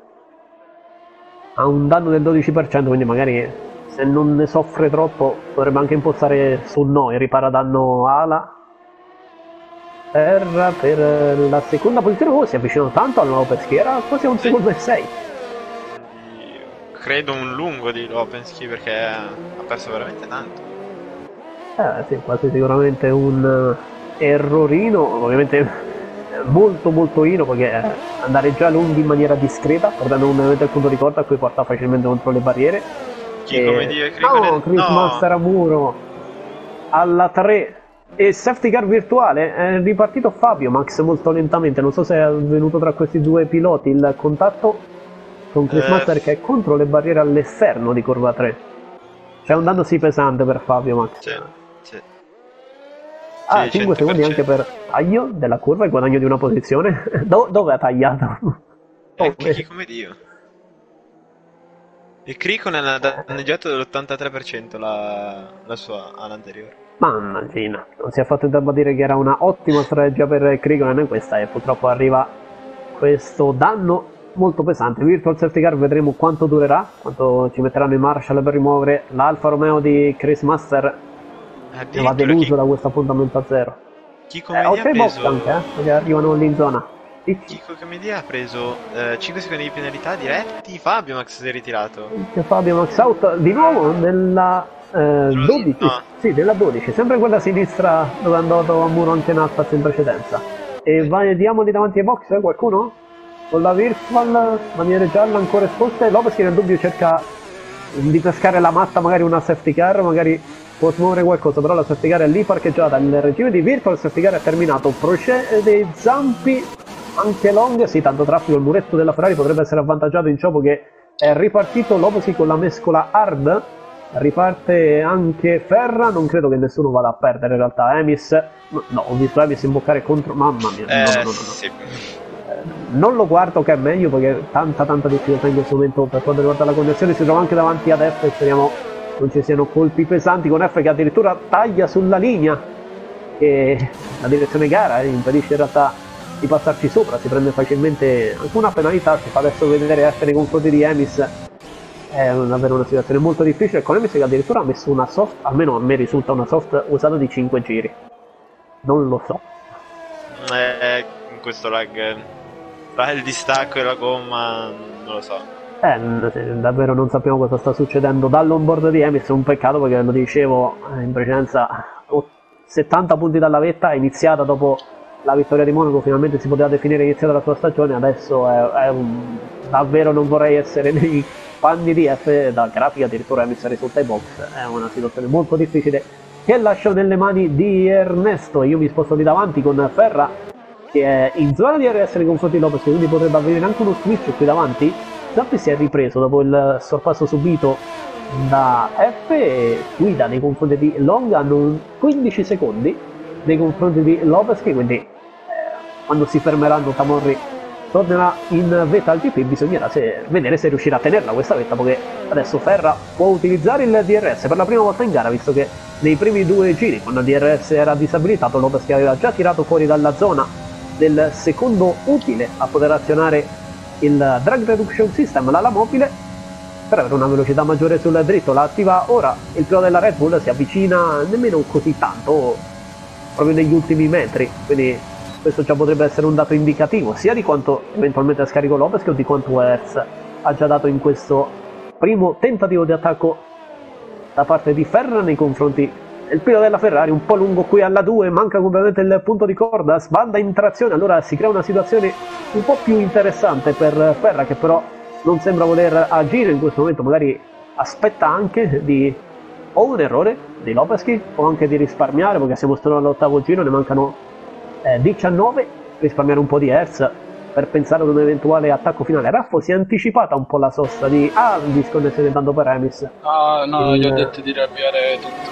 A: ha un danno del dodici per cento, quindi magari se non ne soffre troppo potrebbe anche impostare su noi, ripara danno ala. Terra per la seconda posizione, oh, si avvicinano tanto al Lopeschi, era quasi a un
B: Sì.
A: secondo e sei.
B: Quindi, credo un lungo di Lopensky perché ha perso veramente tanto.
A: Eh sì, quasi sicuramente un eh, errorino, ovviamente eh, molto molto ino, perché eh, andare già lunghi in maniera discreta, perdendo ovviamente il punto di corda a cui porta facilmente contro le barriere.
B: Chi
A: E...
B: come dire Krikonen?
A: No, Chris
B: No.
A: Master a muro alla tre. E safety car virtuale, è ripartito Fabio Max molto lentamente, non so se è avvenuto tra questi due piloti il contatto con Chris
B: Eh.
A: Master che è contro le barriere all'esterno di curva tre. C'è un danno sì pesante per Fabio Max.
B: Sì, sì.
A: Ah,
B: Sì,
A: cinque secondi
B: cento
A: anche
B: per cento.
A: per taglio della curva e guadagno di una posizione. Do- dove ha tagliato?
B: Anche
A: Dove?
B: chi come Dio. E Criconen ha danneggiato dell'ottantatré per cento la, la sua ala anteriore.
A: Mamma Gina, non si è fatto in tempo a dire che era una ottima strategia per Criconen questa e purtroppo arriva questo danno molto pesante. Virtual Safety Car, vedremo quanto durerà, quanto ci metteranno i Marshall per rimuovere l'Alfa Romeo di Chris Master. Ne va deluso
B: chi,
A: da questo appuntamento a zero.
B: Chi come
A: Eh,
B: ha
A: oltre ai box
B: preso...
A: anche, eh, perché arrivano lì in zona.
B: Chico Camedia ha preso eh, cinque secondi di penalità diretti. Fabio Max si è ritirato.
A: Fabio Max out di nuovo nella eh, dodici.
B: No.
A: Sì, nella dodici, sempre quella sinistra dove è andato a muro anche Naffaz in precedenza. E vediamo lì davanti ai box, eh, qualcuno? Con la Virtual, bandiere gialla ancora esposte. Lopez che nel dubbio cerca di pescare la matta, magari una safety car, magari può smuovere qualcosa, però la safety car è lì parcheggiata. Il regime di Virtual safety car è terminato. Procede Zampi, anche Long, sì, tanto traffico, il muretto della Ferrari potrebbe essere avvantaggiato in ciò che è ripartito Lopez con la mescola hard. Riparte anche Ferra, non credo che nessuno vada a perdere in realtà. Emis, no, ho visto Emis imboccare contro, mamma mia,
B: eh,
A: no, no, no, no.
B: Sì.
A: Non lo guardo, che è meglio, perché tanta tanta difficoltà in questo momento per quanto riguarda la connessione. Si trova anche davanti ad F e speriamo non ci siano colpi pesanti, con F che addirittura taglia sulla linea e la direzione gara eh, impedisce in realtà di passarci sopra. Si prende facilmente anche una penalità, si fa adesso vedere F nei confronti di Emis. È davvero una situazione molto difficile, con Emis che addirittura ha messo una soft, almeno a me risulta una soft usata di cinque giri, non lo so.
B: Eh, in questo lag tra il distacco e la gomma non lo so.
A: Eh, davvero non sappiamo cosa sta succedendo dall'onboard di Emis. È un peccato perché, lo dicevo in precedenza, settanta punti dalla vetta, è iniziata dopo la vittoria di Monaco, finalmente si poteva definire iniziata la sua stagione. Adesso è, è un, davvero non vorrei essere nei panni di F, da grafica addirittura Emis risulta ai box. È una situazione molto difficile che lascio nelle mani di Ernesto. Io mi sposto lì davanti con Ferra che è in zona di R S nei confronti di Lopez, quindi potrebbe avvenire anche uno switch qui davanti. Zappi si è ripreso dopo il sorpasso subito da F e guida nei confronti di Long. Hanno quindici secondi nei confronti di Lopez, che quindi eh, quando si fermeranno Tamorri tornerà in vetta al G P. Bisognerà se, vedere se riuscirà a tenerla questa vetta, perché adesso Ferra può utilizzare il D R S per la prima volta in gara, visto che nei primi due giri quando il D R S era disabilitato Lopez che aveva già tirato fuori dalla zona del secondo utile a poter azionare il drag reduction system, l'ala mobile, per avere una velocità maggiore sul dritto. La attiva ora, il pilota della Red Bull si avvicina nemmeno così tanto, proprio negli ultimi metri, quindi questo già potrebbe essere un dato indicativo sia di quanto eventualmente ha scarico Lopez che di quanto Hertz ha già dato in questo primo tentativo di attacco da parte di Ferra nei confronti il pilota della Ferrari. Un po' lungo qui alla due, manca completamente il punto di corda, sbanda in trazione, allora si crea una situazione un po' più interessante per Ferra, che però non sembra voler agire in questo momento. Magari aspetta anche di o un errore di Lopeschi o anche di risparmiare, perché siamo solo all'ottavo giro, ne mancano eh, diciannove, risparmiare un po' di Hertz per pensare ad un eventuale attacco finale. Raffo si è anticipata un po' la sosta di ah, disconnessione tanto per Emis.
C: Ah no,
A: il...
C: gli ho detto di riavviare tutto.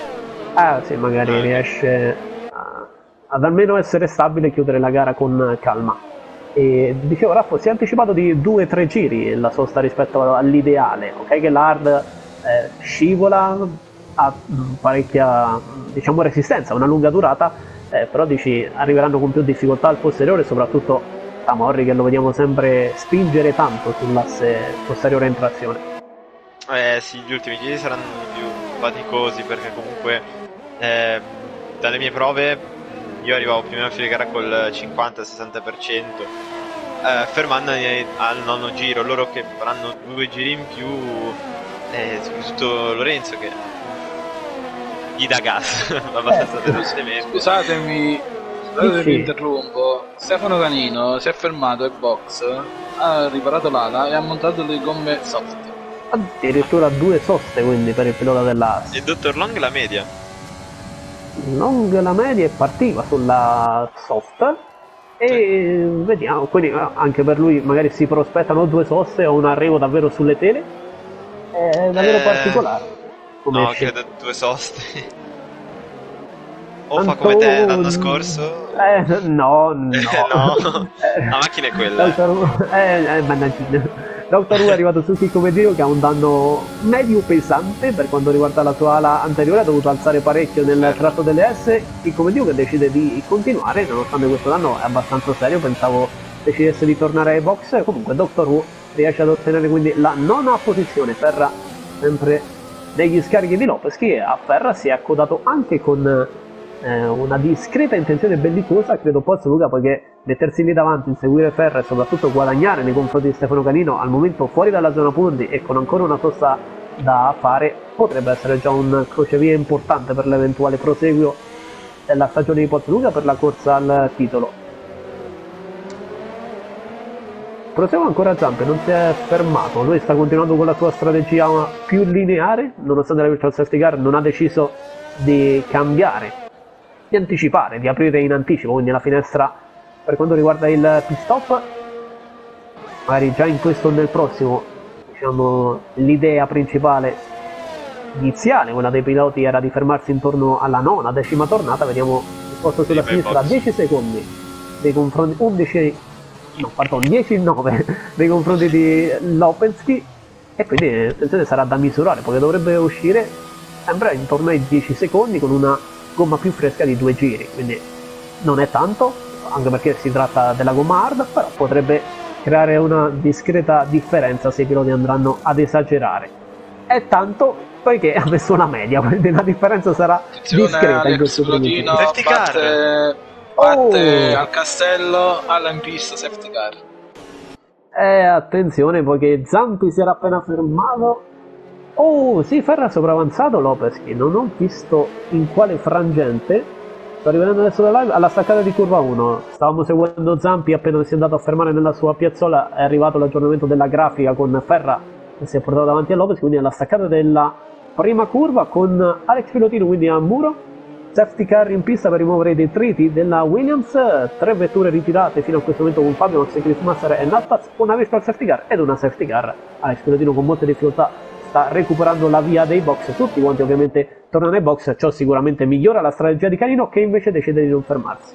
A: Ah sì, magari riesce a, ad almeno essere stabile e chiudere la gara con calma. E dicevo, Raffo si è anticipato di due tre giri la sosta rispetto all'ideale, ok? Che l'hard eh, scivola, ha parecchia, diciamo, resistenza, una lunga durata, eh, però dici arriveranno con più difficoltà al posteriore, soprattutto Tamorri che lo vediamo sempre spingere tanto sull'asse posteriore in trazione.
B: Eh sì, gli ultimi giri saranno più faticosi perché comunque eh, dalle mie prove io arrivavo più o meno a fine gara col cinquanta sessanta per cento, eh, fermandomi al nono giro. Loro che faranno due giri in più, eh, soprattutto Lorenzo che gli dà gas abbastanza
C: eh,
B: velocemente.
C: Scusatemi, scusate che interrompo. Stefano Canino si è fermato ai box, ha riparato l'ala e ha montato le gomme soft.
A: Addirittura due soste quindi per il pilota dell'A S.
B: E il dottor Long la media.
A: Long la media e partiva sulla soft e sì. Vediamo, quindi anche per lui magari si prospettano due soste o un arrivo davvero sulle tele. È davvero
B: eh,
A: particolare come
B: no,
A: esce.
B: credo due soste o
A: Tanto...
B: fa come te l'anno scorso.
A: Eh no, no,
B: no. La macchina è quella.
A: Eh, eh, Doctor Who è arrivato sul kick come Dio, che ha un danno medio pesante per quanto riguarda la sua ala anteriore, ha dovuto alzare parecchio nel tratto delle S. Kick come Dio che decide di continuare, nonostante questo danno è abbastanza serio, pensavo decidesse di tornare ai box. Comunque Doctor Who riesce ad ottenere quindi la nona posizione. Ferra sempre negli scarichi di Lopez, che a Ferra si è accodato anche con eh, una discreta intenzione bellicosa, credo possa Luca, poiché mettersi lì davanti, inseguire Ferra e soprattutto guadagnare nei confronti di Stefano Canino, al momento fuori dalla zona punti e con ancora una tosta da fare, potrebbe essere già un crocevia importante per l'eventuale proseguio della stagione di Pozzo Luca per la corsa al titolo. Prosegue ancora Zampi, non si è fermato, lui sta continuando con la sua strategia più lineare, nonostante la virtual safety car non ha deciso di cambiare, di anticipare, di aprire in anticipo, quindi la finestra per quanto riguarda il pit stop, magari già in questo o nel prossimo, diciamo, l'idea principale iniziale, quella dei piloti, era di fermarsi intorno alla nona, decima tornata. Vediamo il posto sulla sinistra, dieci secondi dei confronti, undici, no pardon, dieci nove nei confronti di Lopensky, e quindi attenzione, sarà da misurare, perché dovrebbe uscire sempre intorno ai dieci secondi con una gomma più fresca di due giri, quindi non è tanto, anche perché si tratta della gomma hard, però potrebbe creare una discreta differenza se i piloti andranno ad esagerare. È tanto poiché ha messo la media, quindi la differenza sarà discreta.
C: Alex
A: in questo
C: Plotino
B: Safety car.
C: batte, batte
A: Oh.
C: al castello, alla in pista, safety car.
A: Eh, attenzione, poiché Zampi si era appena fermato. Oh, sì, Ferra ha sopravanzato Lopeschi, non ho visto in quale frangente. Sto rivedendo adesso la live, alla staccata di curva uno. Stavamo seguendo Zampi, appena si è andato a fermare nella sua piazzola è arrivato l'aggiornamento della grafica con Ferra che si è portato davanti a Lopez, quindi alla staccata della prima curva con Alex Pilotino quindi a muro. Safety car in pista per rimuovere i detriti della Williams, tre vetture ritirate fino a questo momento con Fabio, Max Christmaster e Naspaz, una virtual safety car ed una safety car. Alex Pilotino con molte difficoltà sta recuperando la via dei box, tutti quanti ovviamente tornano ai box, ciò sicuramente migliora la strategia di Canino, che invece decide di non fermarsi.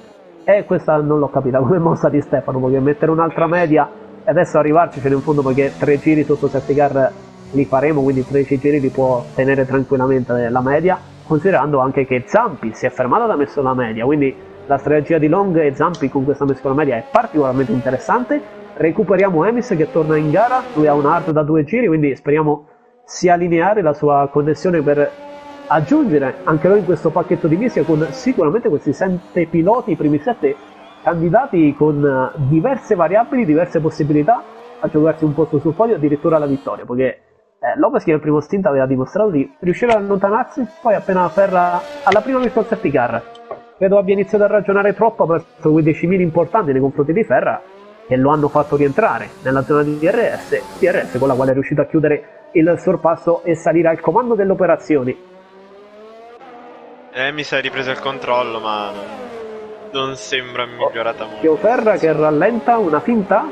A: E questa non l'ho capita come mossa di Stefano, perché mettere un'altra media e adesso arrivarcene in fondo, perché tre giri sotto safety car li faremo, quindi tredici giri li può tenere tranquillamente la media, considerando anche che Zampi si è fermato ed ha messo la media, quindi la strategia di Long e Zampi con questa mescola media è particolarmente interessante. Recuperiamo Emis che torna in gara, lui ha un hard da due giri, quindi speriamo sia lineare la sua connessione per aggiungere anche noi in questo pacchetto di mischia con sicuramente questi sette piloti, i primi sette candidati con diverse variabili, diverse possibilità a giocarsi un posto sul podio, addirittura la vittoria, perché eh, Lopez che nel primo stint aveva dimostrato di riuscire ad allontanarsi, poi appena Ferra alla prima virtual safety car credo abbia iniziato a ragionare troppo verso quei decimili importanti nei confronti di Ferra, che lo hanno fatto rientrare nella zona di D R S, D R S con la quale è riuscito a chiudere il sorpasso e salire al comando delle operazioni.
B: Eh, mi si è ripreso il controllo, ma non, non sembra migliorata molto.
A: Pio Ferra che rallenta, una finta.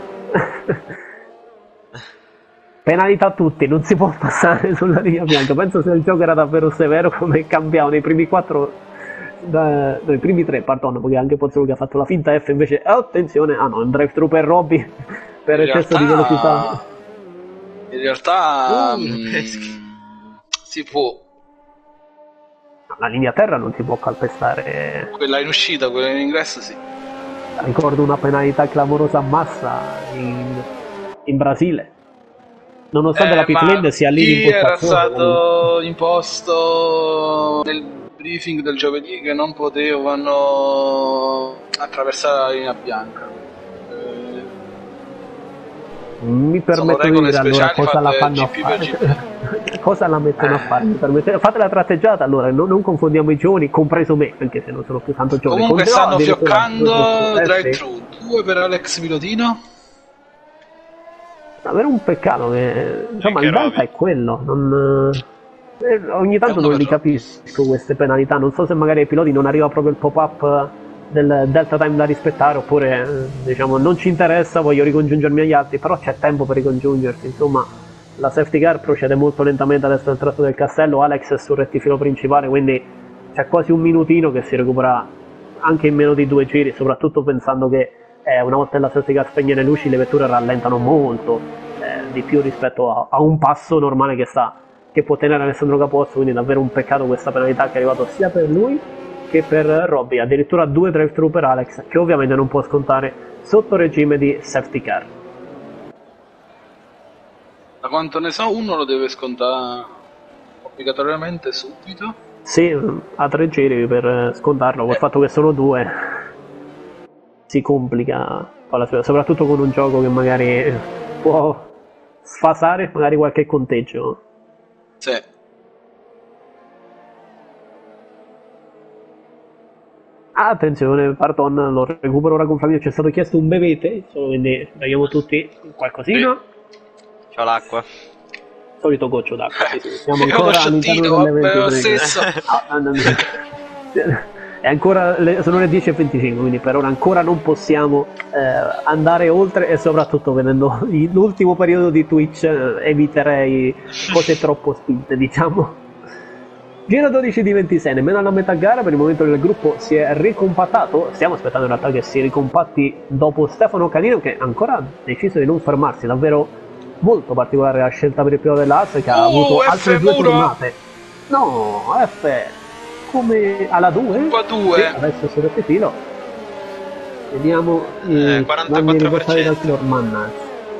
A: Penalità a tutti, non si può passare sulla linea bianca. Penso se il gioco era davvero severo come cambiavano i primi quattro, da, no, i primi tre, pardon, perché anche Pozzo che ha fatto la finta F invece, oh, attenzione, ah no, un drive thru per Robby per
C: In
A: eccesso
C: realtà,
A: di velocità.
C: In realtà
B: Uh,
C: mh, si può.
A: La linea terra non si può calpestare.
C: Quella in uscita, quella in ingresso sì.
A: Ricordo una penalità clamorosa a massa in, in Brasile. Nonostante
C: Eh,
A: la pit
C: ma
A: lane sia lì
C: chi era
A: l'impostazione.
C: stato imposto nel briefing del giovedì che non potevano attraversare la linea bianca. Eh,
A: Mi permetto di
C: regole
A: dire allora
C: speciali
A: cosa la
C: fatte
A: fanno a
C: G P per
A: fare. Cosa la mettono a fare? Mi permette- Fate la tratteggiata allora, non, non confondiamo i giovani, compreso me, anche se non sono più tanto giovane.
C: Comunque
A: Continuerò
C: stanno
A: addirittura-
C: fioccando
A: Eh,
C: drive
A: sì.
C: thru, due per Alex Pilotino.
A: Davvero un peccato che insomma
B: Anche
A: il delta
B: Roby.
A: è quello, non, eh, ogni tanto non li capisco queste penalità, non so se magari ai piloti non arriva proprio il pop-up del delta time da rispettare, oppure eh, diciamo non ci interessa, voglio ricongiungermi agli altri, però c'è tempo per ricongiungersi, insomma la safety car procede molto lentamente adesso nel tratto del castello, Alex è sul rettifilo principale, quindi c'è quasi un minutino che si recupera anche in meno di due giri, soprattutto pensando che Eh, una volta che la safety car spegne le luci le vetture rallentano molto, eh, di più rispetto a, a un passo normale che sta che può tenere Alessandro Capozzo, quindi davvero un peccato questa penalità che è arrivata sia per lui che per Robby, addirittura due drive-thru per Alex, che ovviamente non può scontare sotto regime di safety car.
C: Da quanto ne so, uno lo deve scontare obbligatoriamente subito.
A: Sì, ha tre giri per scontarlo, col eh. fatto che sono due si complica, soprattutto con un gioco che magari può sfasare magari qualche conteggio.
C: Sì.
A: Attenzione, Parton lo recupero ora con Flavio, ci è stato chiesto un bevete, quindi beviamo tutti qualcosina.
B: Sì. C'ho l'acqua.
A: Solito goccio d'acqua, sì, sì. Siamo ancora all'interno delle ventitré. È ancora le, sono le dieci e venticinque, quindi per ora ancora non possiamo eh, andare oltre, e soprattutto vedendo l'ultimo periodo di Twitch eh, eviterei cose troppo spinte, diciamo. Giro dodici di ventisei, nemmeno alla metà gara, per il momento il gruppo si è ricompattato, stiamo aspettando in realtà che si ricompatti dopo Stefano Canino, che ancora ha deciso di non fermarsi, davvero molto particolare la scelta per il pilota dell'A S, che ha
C: uh,
A: avuto
C: F
A: altre due
C: muro.
A: tornate. No, F come alla due?
C: due.
A: Sì, adesso si rettifilo. Vediamo
B: eh,
A: i danni riportati dal pilot Manners.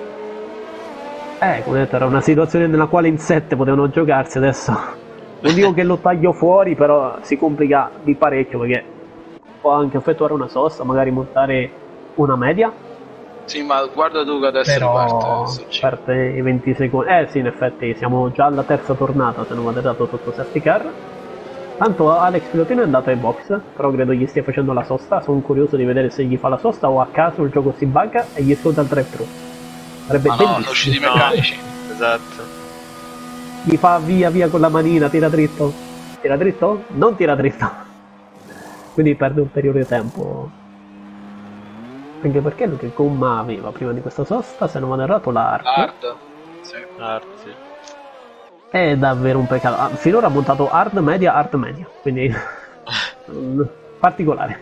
A: Eh, come detto, era una situazione nella quale in sette potevano giocarsi, adesso non dico che lo taglio fuori, però si complica di parecchio, perché può anche effettuare una sosta, magari montare una media.
C: Sì, ma guarda tu che adesso
A: però
C: riparte.
A: parte i venti secondi. Eh sì, in effetti siamo già alla terza tornata, se non vado errato, sotto safety car. Tanto Alex Pilotino è andato ai box, però credo gli stia facendo la sosta. Sono curioso di vedere se gli fa la sosta o a caso il gioco si bugga e gli sconta il drive-thru. Sarebbe
C: ma no, sono usciti meccanici.
B: No, esatto.
A: Gli fa via via con la manina, tira dritto. Tira dritto? Non tira dritto. Quindi perde ulteriore tempo. Anche perché lui che gomma aveva prima di questa sosta, se non vado errato, la Hard.
C: Hard, sì.
B: Hard, sì.
A: È davvero un peccato. Ah, finora ha montato hard, media, hard, media. Quindi particolare.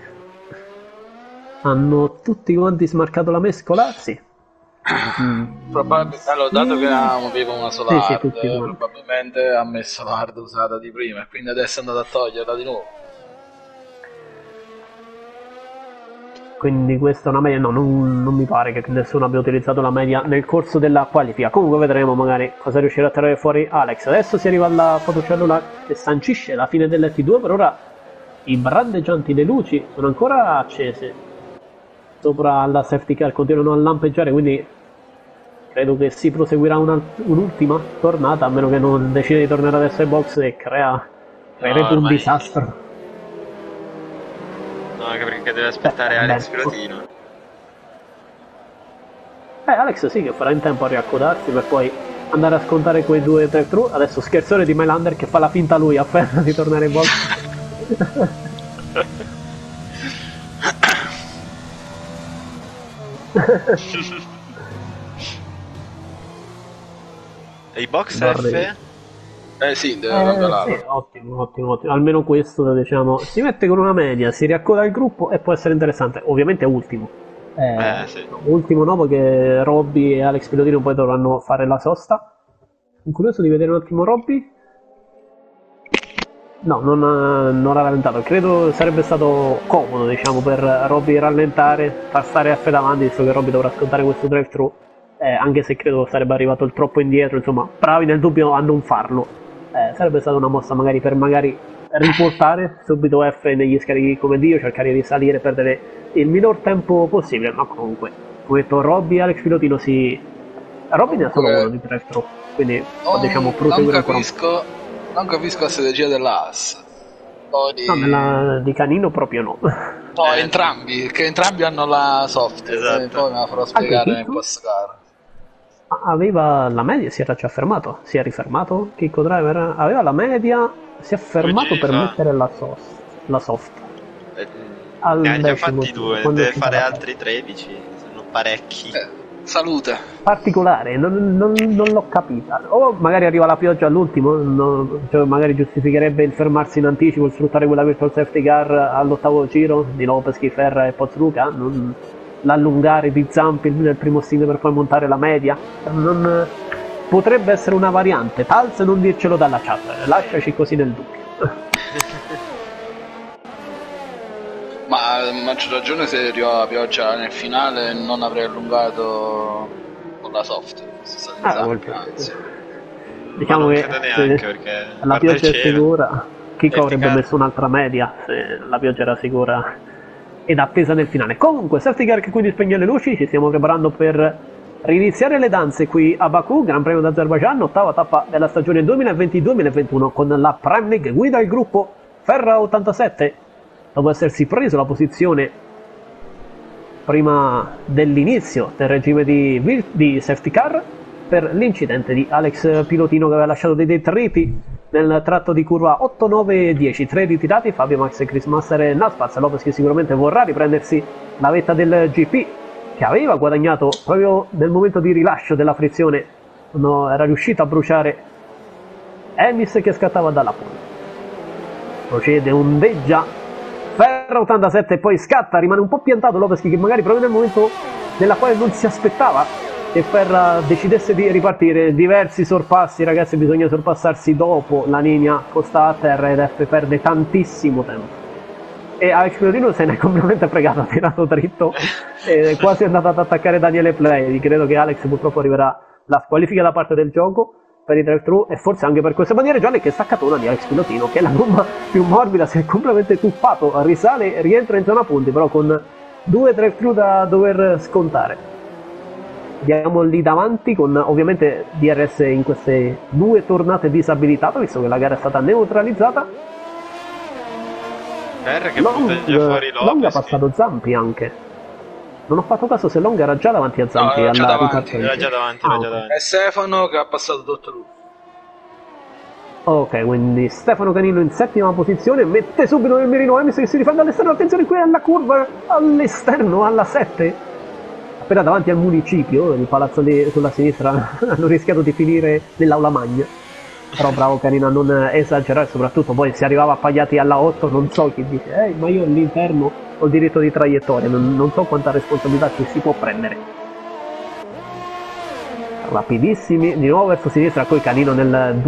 A: Hanno tutti quanti smarcato la mescola? Sì.
C: Mm. Probabilmente, allora, dato che aveva una sola
A: sì, sì,
C: hard,
A: tutti
C: probabilmente ha messo la hard usata di prima e quindi adesso è andato a toglierla di nuovo.
A: Quindi questa è una media, no, non, non mi pare che nessuno abbia utilizzato la media nel corso della qualifica. Comunque vedremo magari cosa riuscirà a tirare fuori Alex. Adesso si arriva alla fotocellula che sancisce la fine dell'F due, per ora i brandeggianti, le luci sono ancora accese sopra la safety car, continuano a lampeggiare, quindi credo che si proseguirà una, un'ultima tornata, a meno che non decida di tornare adesso ai box e crea, creerebbe no, ormai... un disastro.
B: No, anche perché deve aspettare eh, Alex Pilotino.
A: Eh, Alex sì che farà in tempo a riaccodarsi per poi andare a scontare quei due drive-thru. Adesso scherzone di Mylander che fa la finta lui, afferra di tornare in box.
B: E i box F?
C: Eh sì, deve
A: eh, sì, ottimo, ottimo, ottimo. Almeno questo, diciamo, si mette con una media, si riaccoda il gruppo e può essere interessante. Ovviamente ultimo. Eh,
B: eh, sì.
A: Ultimo no, perché Robby e Alex Pilotino poi dovranno fare la sosta. Sono curioso di vedere un attimo Robby. No, non ha, non ha rallentato. Credo sarebbe stato comodo, diciamo, per Robby rallentare, far stare F davanti, visto che Robby dovrà scontare questo drive-thru. Eh, anche se credo sarebbe arrivato il troppo indietro, insomma, bravi nel dubbio a non farlo. Eh, sarebbe stata una mossa magari per magari riportare subito F negli scarichi come Dio, cercare di salire e perdere il minor tempo possibile, ma comunque, come detto, Robby e Alex Pilotino si... Robby ne ha solo uno di drive-thru, quindi
C: oh,
A: diciamo proseguire
C: ancora. Non capisco, non capisco la strategia dell'A S. Di...
A: No, nella di Canino proprio no.
C: No, eh, entrambi, perché entrambi hanno la soft,
B: esatto.
C: E poi me la farò spiegare nel post-gara.
A: Aveva la media, si era già fermato, si è rifermato Kiko Driver, aveva la media, si è fermato per mettere la soft, la soft.
B: Eh, ne ha già fatti due, deve fare altri tredici, sono parecchi.
C: Eh, salute.
A: Particolare, non, non, non l'ho capita. O magari arriva la pioggia all'ultimo, no, cioè magari giustificherebbe il fermarsi in anticipo, il sfruttare quella virtual safety car all'ottavo giro di Lopez, Chiferra e Pozzuca, non... l'allungare di Zampi nel primo stint per poi montare la media. Non, potrebbe essere una variante. Tals, non dircelo dalla chat, lasciaci così nel dubbio.
C: Ma a maggior ragione se arrivava la pioggia nel finale non avrei allungato con la soft.
A: Ah,
C: Zampi, anzi.
A: Diciamo che
B: neanche perché
A: la pioggia è sicura. Kiko avrebbe
B: peccato.
A: messo un'altra media se la pioggia era sicura ed attesa nel finale. Comunque, safety car che quindi spegne le luci, ci stiamo preparando per riniziare le danze qui a Baku, Gran Premio d'Azerbaijan, ottava tappa della stagione duemilaventi duemilaventuno con la Prime League. Guida il gruppo Ferra ottantasette, dopo essersi preso la posizione prima dell'inizio del regime di, di safety car per l'incidente di Alex Pilotino che aveva lasciato dei detriti nel tratto di curva otto, nove e dieci. Tre ritirati, Fabio Max, Chris Master e Naspaz. Lopez che sicuramente vorrà riprendersi la vetta del G P che aveva guadagnato proprio nel momento di rilascio della frizione, quando era riuscito a bruciare Emis che scattava dalla pole. Procede, ondeggia Ferra ottantasette e poi scatta, rimane un po' piantato Lopez che magari proprio nel momento nella quale non si aspettava che Ferra decidesse di ripartire. Diversi sorpassi, ragazzi, bisogna sorpassarsi dopo la linea posta a terra ed F perde tantissimo tempo. E Alex Pilotino se ne è completamente fregato, ha tirato dritto e è quasi andato ad attaccare Daniele Play. Credo che Alex purtroppo arriverà la squalifica da parte del gioco per i drive-thru e forse anche per queste maniere gialle che staccatona di Alex Pilotino, che è la gomma più morbida, si è completamente tuffato, risale, rientra in zona punti però con due drive-thru da dover scontare. Andiamo lì davanti con ovviamente D R S in queste due tornate disabilitato, visto che la gara è stata neutralizzata.
B: Per che
A: Long,
B: butta già fuori Lopez,
A: Long ha passato Zampi anche. Non ho fatto caso se Long era già davanti a Zampi.
C: No, era già
A: alla
C: davanti,
B: era già davanti,
A: ah,
B: era già
A: okay.
B: davanti.
C: È Stefano che ha passato Dottor Who.
A: Ok, quindi Stefano Canino in settima posizione, mette subito nel mirino Emis che si difende all'esterno, attenzione qui alla curva, all'esterno, alla sette. Appena davanti al municipio, il palazzo lì sulla sinistra, hanno rischiato di finire nell'aula magna. Però bravo Canino a non esagerare, soprattutto poi si arrivava appagliati alla otto, non so chi dice, eh, ma io all'interno ho il diritto di traiettoria, non, non so quanta responsabilità ci si può prendere. Rapidissimi, di nuovo verso sinistra, poi Canino nel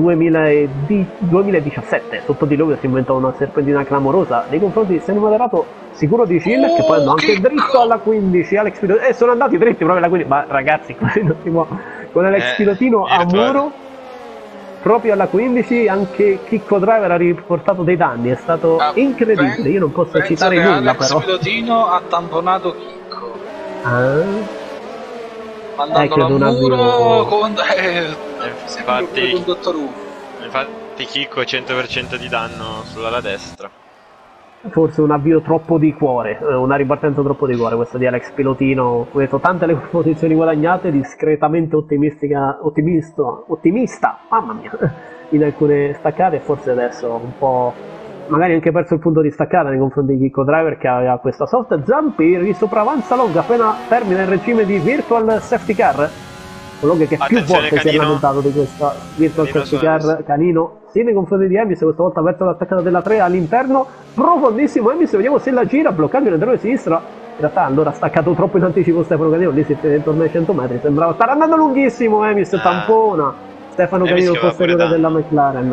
A: duemiladiciassette, sotto di lui si inventò una serpentina clamorosa nei confronti di Semi Moderato, sicuro di Chill, oh, che poi andò anche
C: Chicco!
A: dritto alla quindici, Alex Pilotino, e eh, sono andati dritti proprio alla quindici, ma ragazzi, non si può, con Alex
B: eh,
A: Pilotino a muro, proprio alla quindici, anche Chicco Driver ha riportato dei danni, è stato
C: ah,
A: incredibile,
C: penso,
A: io non posso
C: penso
A: citare
C: che
A: nulla
C: Alex
A: però.
C: Pilotino ha tamponato Chicco.
A: Ah.
C: Mandandolo
A: Eh,
C: al muro
A: avvio...
C: con, eh,
B: infatti,
C: con Dottor Who.
B: infatti Chicco cento per cento di danno sull'ala destra.
A: Forse un avvio troppo di cuore, una ripartenza troppo di cuore questa di Alex Pilotino. Ho detto tante le posizioni guadagnate, discretamente ottimistica, ottimista, ottimista, mamma mia, in alcune staccate e forse adesso un po', magari anche perso il punto di staccata nei confronti di Chicco Driver che aveva questa soft. Zampi sopravanza Long appena termina il regime di Virtual Safety Car. Long che più volte Canino. Si è lamentato di questa Virtual Canino Safety Car. Canino sì nei confronti di Emis, questa volta verso l'attaccata della tre all'interno, profondissimo Emis, vediamo se la gira bloccando il di sinistra. In realtà allora ha staccato troppo in anticipo Stefano Canino, lì si è intorno ai cento metri, sembrava stare andando lunghissimo. Emis ah. tampona Stefano
B: Emis
A: Canino posteriore della McLaren.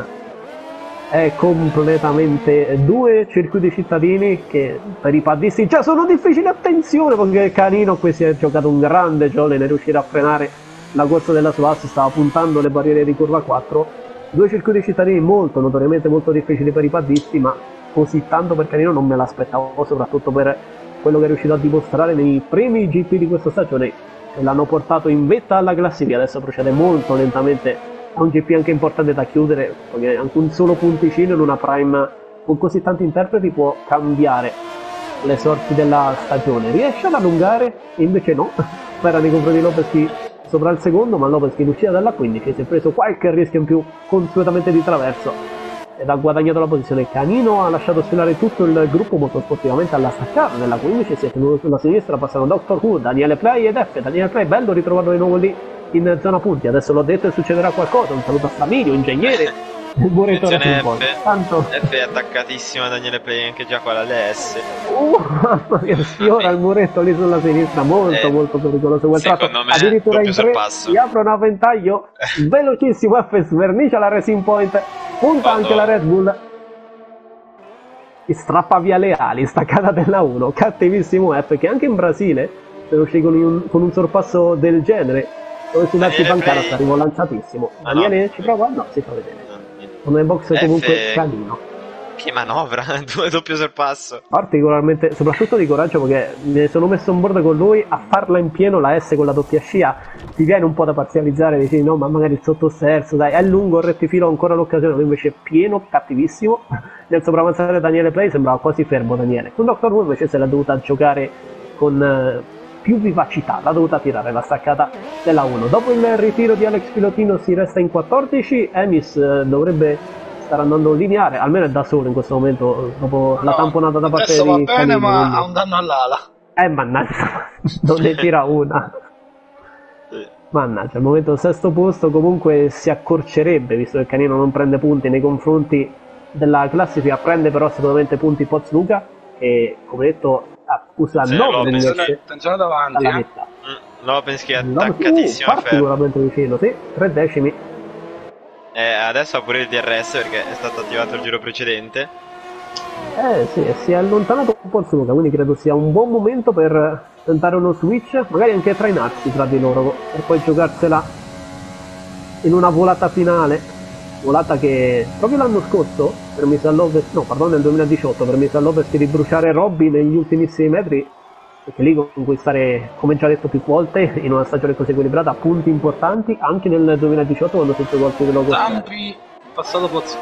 A: È completamente due circuiti cittadini che per i paddisti già sono difficili, attenzione perché Canino qui si è giocato un grande jolly nel riuscire a frenare la corsa della sua asse, stava puntando le barriere di curva quattro. Due circuiti cittadini molto, notoriamente molto difficili per i paddisti, ma così tanto per Canino non me l'aspettavo, soprattutto per quello che è riuscito a dimostrare nei primi G P di questa stagione e l'hanno portato in vetta alla classifica. Adesso procede molto lentamente a un G P anche importante da chiudere, perché anche un solo punticino in una prime con così tanti interpreti può cambiare le sorti della stagione. Riesce ad allungare? Invece no, spera nei confronti di Lopez chi sopra il secondo, ma Lopez che in uscita dalla quindici si è preso qualche rischio in più consuetamente di traverso ed ha guadagnato la posizione. Canino ha lasciato sfilare tutto il gruppo molto sportivamente alla staccata della quindici, si è tenuto sulla sinistra, passano Doctor Who, Daniele Play ed F. Daniele Play, bello ritrovarlo di nuovo lì in zona punti, adesso l'ho detto e succederà qualcosa. Un saluto a Flaminio, ingegnere Il muretto
B: Attenzione
A: Racing Point.
B: F.
A: Tanto...
B: F è attaccatissimo a Daniele Play anche già qua l'L S.
A: Uh, mamma mia, sfiora il muretto lì sulla sinistra, molto
B: Eh,
A: molto pericoloso quel tratto.
B: secondo me
A: Addirittura
B: doppio
A: in tre
B: sorpasso.
A: si apre un ventaglio velocissimo, F svernicia la Racing Point, punta
B: Vado.
A: anche la Red Bull. Ti strappa via le ali, staccata della uno, cattivissimo F che anche in Brasile se uscì con un, con un sorpasso del genere, dove su Daniele Bancara sta arrivò lanciatissimo.
B: Ah,
A: Daniele
B: no.
A: ci prova? No, si fa vedere.
B: No, niente.
A: Una box
B: F-
A: comunque canino.
B: Che manovra, due doppio sorpasso.
A: Particolarmente, soprattutto di coraggio, perché mi sono messo on board con lui a farla in pieno la S con la doppia scia. Ti viene un po' da parzializzare, dici no, ma magari il sottosterzo, dai, è lungo, rettifilo ancora l'occasione, lui invece è pieno, cattivissimo. Nel sopravanzare Daniele Play sembrava quasi fermo Daniele. Con doctor Who invece se l'ha dovuta giocare con eh, più vivacità, l'ha dovuta tirare la staccata della uno. Dopo il ritiro di Alex Pilotino si resta in quattordici, Emis eh, dovrebbe stare andando lineare, almeno è da solo in questo momento, dopo la
C: No,
A: tamponata da parte
C: adesso
A: di
C: va bene,
A: Canino,
C: ma
A: quindi-
C: ha un danno all'ala.
A: Eh mannaggia, non ne tira una.
B: Sì.
A: Mannaggia, al momento al sesto posto comunque si accorcerebbe, visto che Canino non prende punti nei confronti della classifica, prende però sicuramente punti Pozluca, e come detto accusa
B: Sì,
A: nove
B: Lopez.
A: invece
C: Attenzione, attenzione davanti,
A: dalla
C: eh.
A: metà.
B: Mm, Lopez che è
A: Lopez, uh,
B: attaccatissimo a ferro.
A: particolarmente vicino, sì, tre decimi.
B: Eh, adesso ha pure il D R S perché è stato attivato il giro precedente.
A: Eh sì, si è allontanato un po' il Suzuka, quindi credo sia un buon momento per tentare uno switch, magari anche trainarsi tra di loro, per poi giocarsela in una volata finale. Volata che proprio l'anno scorso permise a Lopez, no pardon nel duemiladiciotto, permise a Lopez di bruciare Robby negli ultimissimi metri, perché lì conquistare, come già detto più volte, in una stagione così equilibrata, punti importanti, anche nel duemiladiciotto quando si giocò al titolo con
C: Zampi, passato Pozzo.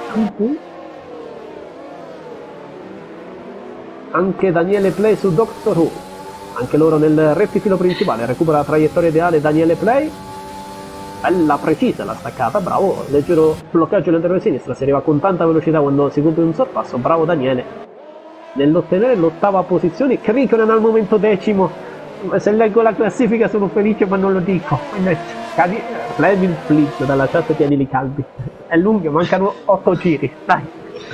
A: Anche Daniele Play su Doctor Who, anche loro nel rettifilo principale, recupera la traiettoria ideale Daniele Play, bella precisa la staccata, bravo, leggero bloccaggio all'interno di sinistra, si arriva con tanta velocità quando si compie un sorpasso, bravo Daniele nell'ottenere l'ottava posizione. Krikonen al momento decimo, se leggo la classifica sono felice ma non lo dico. Cadi, levi il flip dalla chat e tienili caldi, è lungo, mancano otto giri, dai.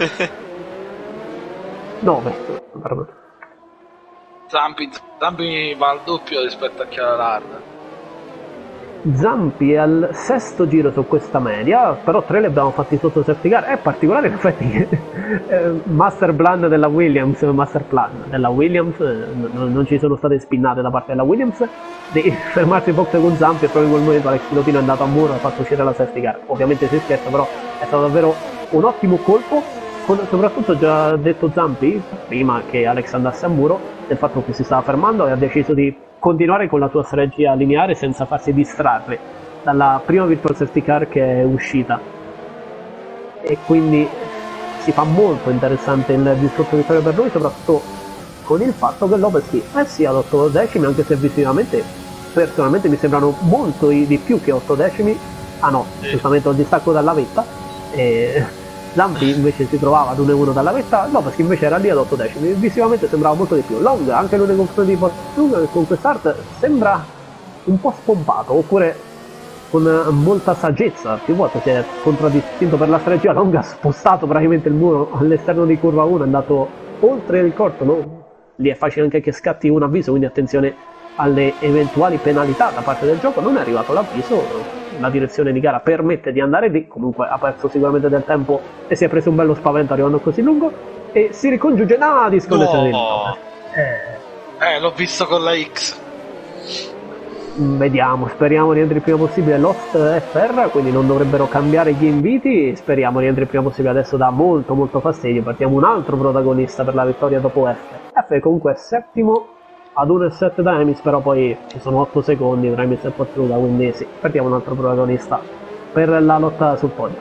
A: nove, pardon.
C: Zampi, Zampi va al doppio rispetto a Chiara.
A: Zampi è al sesto giro su questa media, però tre li abbiamo fatti sotto safety car. È particolare in effetti eh, master plan della Williams, master plan della Williams, eh, non, non ci sono state spinnate da parte della Williams di fermarsi in box con Zampi, e proprio in quel momento Alex Pilotino è andato a muro e ha fatto uscire la safety car. Ovviamente si scherza, però è stato davvero un ottimo colpo, con soprattutto già detto Zampi, prima che Alex andasse a muro, del fatto che si stava fermando e ha deciso di continuare con la sua strategia lineare senza farsi distrarre dalla prima virtual safety car che è uscita, e quindi si fa molto interessante il discorso di vittoria per lui, soprattutto con il fatto che Lopez eh sì ad otto decimi, anche se visivamente personalmente mi sembrano molto di più che otto decimi. Ah no,
B: Sì.
A: giustamente ho il distacco dalla vetta, e Zampi invece si trovava ad uno e uno dalla vetta, Lopez invece era lì ad otto decimi, visivamente sembrava molto di più. Long, anche lui nei confronti di Pozzuga, con quest'art sembra un po' spompato, oppure con molta saggezza, più volte si è contraddistinto per la strategia. Long ha spostato praticamente il muro all'esterno di curva uno, è andato oltre il corto, no? Lì è facile anche che scatti un avviso, quindi attenzione alle eventuali penalità da parte del gioco. Non è arrivato l'avviso, la direzione di gara permette di andare lì, comunque ha perso sicuramente del tempo e si è preso un bello spavento arrivando così lungo, e si ricongiunge, no, disconnessione
B: No.
A: di eh,
C: Eh, l'ho visto con la X.
A: vediamo, speriamo rientri il prima possibile. Lost F R, quindi non dovrebbero cambiare gli inviti, speriamo rientri il prima possibile. Adesso dà molto molto fastidio, partiamo un altro protagonista per la vittoria dopo F. F comunque è settimo ad uno e sette da Emis, però poi ci sono otto secondi tra Emis e Pozzuga, quindi sì, perdiamo un altro protagonista per la lotta sul podio.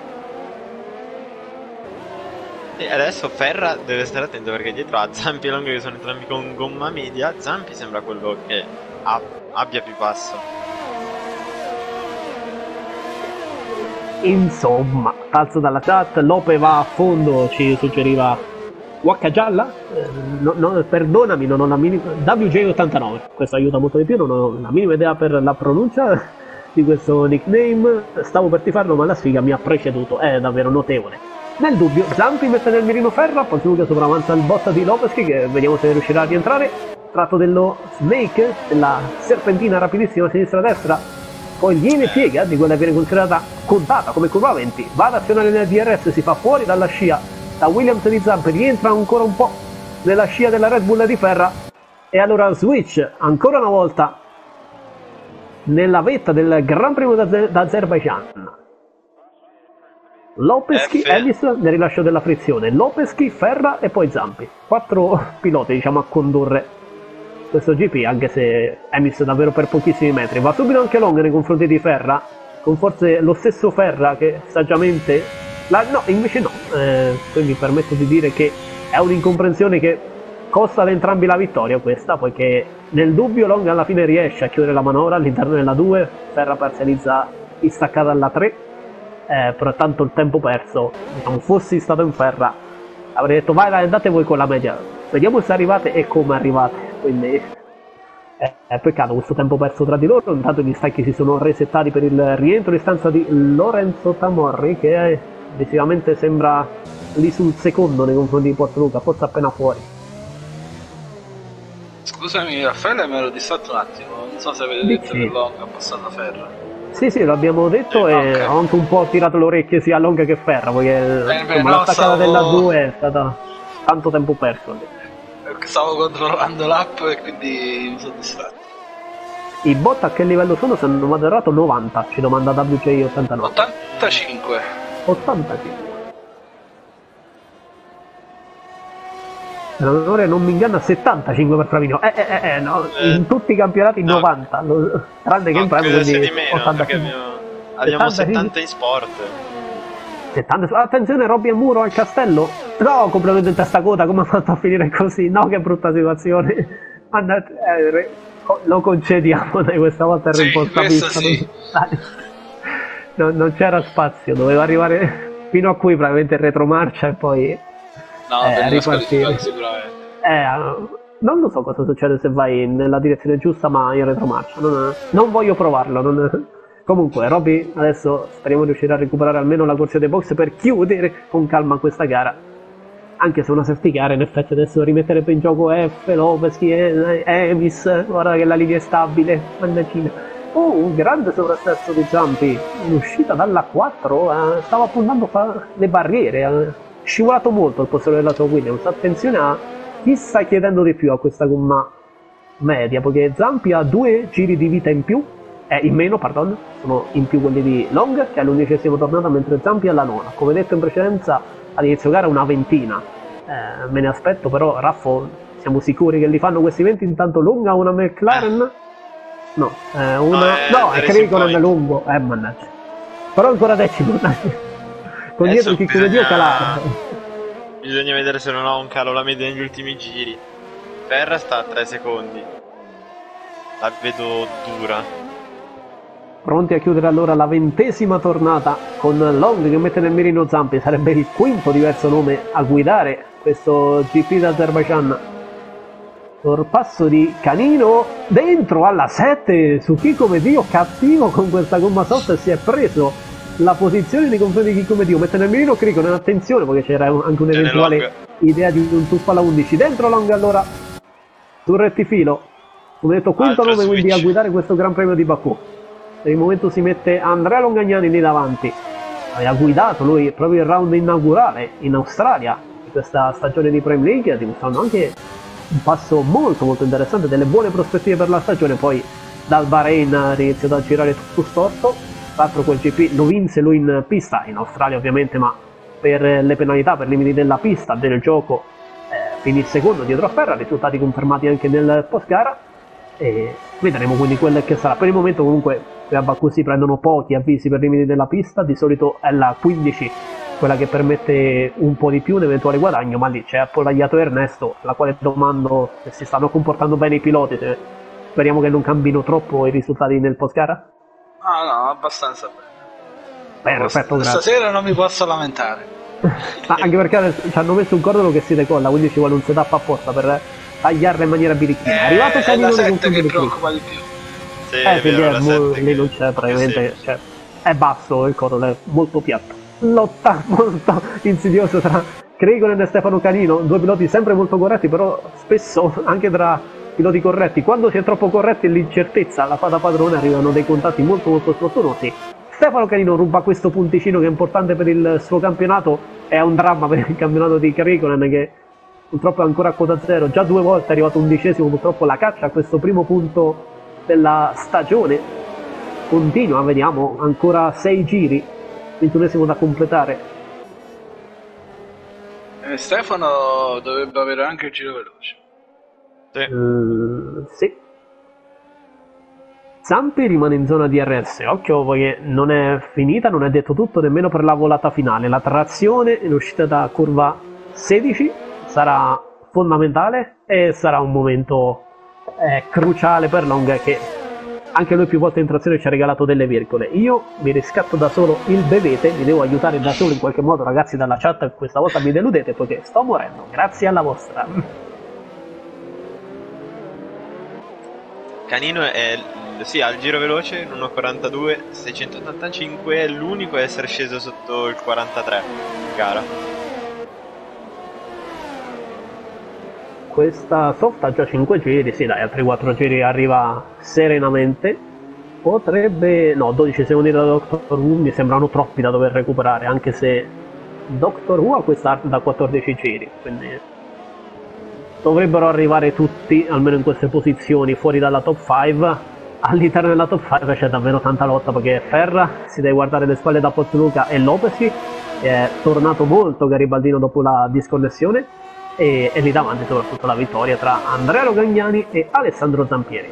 B: E adesso Ferra deve stare attento perché dietro a Zampi e Long che sono entrambi con gomma media. Zampi sembra quello che ha, abbia più passo.
A: Insomma, calzo dalla chat, Lope va a fondo, ci suggeriva Wacca gialla? Eh, no, no, perdonami, non ho la minima. W J ottantanove, questo aiuta molto di più, non ho la minima idea per la pronuncia. di questo nickname. Stavo per tifarlo, ma la sfiga mi ha preceduto, è davvero notevole. Nel dubbio, Zampi mette nel mirino Ferra, poi Luca sopravanza il botta di Lopeschi, che vediamo se riuscirà a rientrare. Tratto dello Snake, della serpentina rapidissima sinistra-destra, poi gliene piega, di quella che viene considerata contata come curva venti, va ad azionare nel D R S, si fa fuori dalla scia da Williams di Zampi, rientra ancora un po' nella scia della Red Bull di Ferra, e allora switch ancora una volta nella vetta del Gran Premio d'Azerbaijan. Lopeschi, Ellis nel rilascio della frizione, Lopeschi, Ferra e poi Zampi. Quattro piloti, diciamo, a condurre questo G P, anche se Emis davvero per pochissimi metri. Va subito anche Long nei confronti di Ferra, con forse lo stesso Ferra che saggiamente... La... No, invece no, eh, quindi mi permetto di dire che è un'incomprensione che costa ad entrambi la vittoria questa, poiché nel dubbio Long alla fine riesce a chiudere la manovra all'interno della due, Ferra parzializza distaccata alla tre. Eh, però tanto il tempo perso, diciamo, fossi stato in Ferra avrei detto vai, vai, andate voi con la media, vediamo se arrivate e come arrivate. Quindi eh, è peccato questo tempo perso tra di loro. Intanto gli stacchi si sono resettati per il rientro in stanza di Lorenzo Tamorri, che è, decisamente sembra lì sul secondo nei confronti di Portoluca, forse appena fuori.
C: Scusami Raffaele, mi ero distratto un attimo, non so se avete detto che Long ha passato Ferra.
A: Sì, sì, l'abbiamo detto, eh, e okay. Ho anche un po' tirato le orecchie sia a Long che Ferra, perché
C: beh, beh,
A: insomma,
C: no,
A: la staccata
C: stavo...
A: della due è stata tanto tempo perso lì.
C: Perché stavo controllando l'app e quindi mi sono distratto.
A: I bot a che livello sono? Se non vado errato novanta, ci domanda W J ottantanove.
C: ottantacinque.
A: ottantacinque. Se la memoria non mi inganna, settantacinque per Flavino. Eh, eh, eh, no, eh, in tutti i campionati no. novanta, lo, tranne che
B: no,
A: in Prime, quindi
B: di meno, ottantacinque. Abbiamo, abbiamo settanta in sport.
A: settanta. Attenzione, Robby e Muro al castello. No, completamente in testa coda, come ha fatto a finire così? No, che brutta situazione. Andate, eh, lo concediamo, dai, questa volta era
C: sì,
A: imposta vista.
C: Sì.
A: Non, non c'era spazio, doveva arrivare fino a qui, praticamente in retromarcia e poi...
C: No,
A: eh, ripartire.
C: Sicuramente.
A: Eh, non lo so cosa succede se vai nella direzione giusta, ma in retromarcia. Non, non voglio provarlo. Non... Comunque, Robby adesso speriamo di riuscire a recuperare almeno la corsia dei box per chiudere con calma questa gara. Anche se una safety car, in effetti, adesso rimetterebbe in gioco F, Lopeschi, Emis. Guarda che la linea è stabile. Mannagina. Oh, un grande sovrastesso di Zampi. In uscita dalla quattro, eh, stava puntando le barriere. Eh. Scivolato molto il posteriore della sua Williams. Attenzione a chi sta chiedendo di più a questa gomma media, perché Zampi ha due giri di vita in più, eh, in meno, pardon, sono in più quelli di Long, che è l'undicesima tornata, mentre Zampi è alla nona. Come detto in precedenza, all'inizio gara una ventina. Eh, me ne aspetto, però, Raffo, siamo sicuri che li fanno questi venti? Intanto Long ha una McLaren? No, eh, una... no, è Criconen lungo, eh, mannaggia. Però ancora decimo, con dietro chi come Dio calare.
B: Bisogna vedere se non ho un calo la media negli ultimi giri. Ferra sta a tre secondi. La vedo dura.
A: Pronti a chiudere allora la ventesima tornata con Long che mette nel mirino Zampi. Sarebbe il quinto diverso nome a guidare questo G P d'Azerbaijan. Sorpasso di Canino dentro alla sette su chi come Dio, cattivo con questa gomma soft, si è preso la posizione nei confronti di chi come Dio. Mette nel mirino Criconen, attenzione perché c'era anche un'eventuale idea di un tuffo alla undici. Dentro Long allora sul rettifilo, come detto quinto
B: Altro
A: nome
B: switch.
A: quindi a guidare questo Gran Premio di Baku. Per il momento si mette Andrea Longagnani lì davanti, aveva guidato lui proprio il round inaugurale in Australia di questa stagione di Prime League, dimostrando anche un passo molto molto interessante, delle buone prospettive per la stagione. Poi dal Bahrain ha iniziato a girare tutto storto. Tra l'altro quel G P lo vinse lui in pista, in Australia ovviamente, ma per le penalità, per limiti della pista, del gioco, eh, finì secondo dietro a Ferra, risultati confermati anche nel post gara, e vedremo quindi quello che sarà. Per il momento comunque a Baku si prendono pochi avvisi per limiti della pista, di solito è la quindici quella che permette un po' di più un eventuale guadagno, ma lì c'è appollaiato Ernesto, la quale domando se si stanno comportando bene i piloti, se speriamo che non cambino troppo i risultati nel post gara.
C: Ah no, abbastanza bene.
A: Perfetto, grazie.
C: Stasera non mi posso lamentare.
A: Ma anche perché ci hanno messo un cordolo che si decolla, quindi ci vuole un setup apposta per tagliarla in maniera birichina. È arrivato
C: eh,
A: Canino
C: è la
A: nei
C: sette
A: confronti
C: che
A: di
C: preoccupa di più.
B: Sì,
A: Eh,
B: è
A: quindi
B: vero,
A: è
B: la
A: mo-
B: sette
A: lì non
B: che-
A: c'è praticamente,
B: sì.
A: cioè, è basso il coro, è molto piatto. Lotta molto insidiosa tra Cregonen e Stefano Canino, due piloti sempre molto corretti, però spesso anche tra piloti corretti, quando si è troppo corretti e l'incertezza la fa da padrone, arrivano dei contatti molto molto sfortunosi. Stefano Canino ruba questo punticino che è importante per il suo campionato, è un dramma per il campionato di Cregonen che purtroppo è ancora a quota zero, già due volte è arrivato undicesimo, purtroppo la caccia a questo primo punto della stagione continua, vediamo ancora sei giri, ventunesimo da completare.
C: Eh, Stefano dovrebbe avere anche il giro veloce.
B: Sì.
A: Mm, sì. Zampi rimane in zona D R S, occhio perché non è finita, non è detto tutto nemmeno per la volata finale, la trazione in uscita da curva sedici sarà fondamentale e sarà un momento eh, cruciale per Long, che anche lui più volte in trazione ci ha regalato delle virgole. Io mi riscatto da solo il bevete, mi devo aiutare da solo in qualche modo, ragazzi dalla chat, questa volta mi deludete perché sto morendo, grazie alla vostra.
B: Canino è sì, ha il giro veloce in uno quarantadue seicentottantacinque, è l'unico a essere sceso sotto il quarantatré in gara.
A: Questa soft ha già cinque giri, sì dai, altri quattro giri arriva serenamente. Potrebbe... no, dodici secondi da Doctor Who mi sembrano troppi da dover recuperare, anche se Doctor Who ha questa da quattordici giri, quindi dovrebbero arrivare tutti, almeno in queste posizioni, fuori dalla top cinque. All'interno della top cinque c'è davvero tanta lotta, perché Ferra si deve guardare le spalle da Pozzuca e Lopesi, che è tornato molto garibaldino dopo la disconnessione, e, e lì davanti soprattutto la vittoria tra Andrea Rogagnani e Alessandro Zampieri.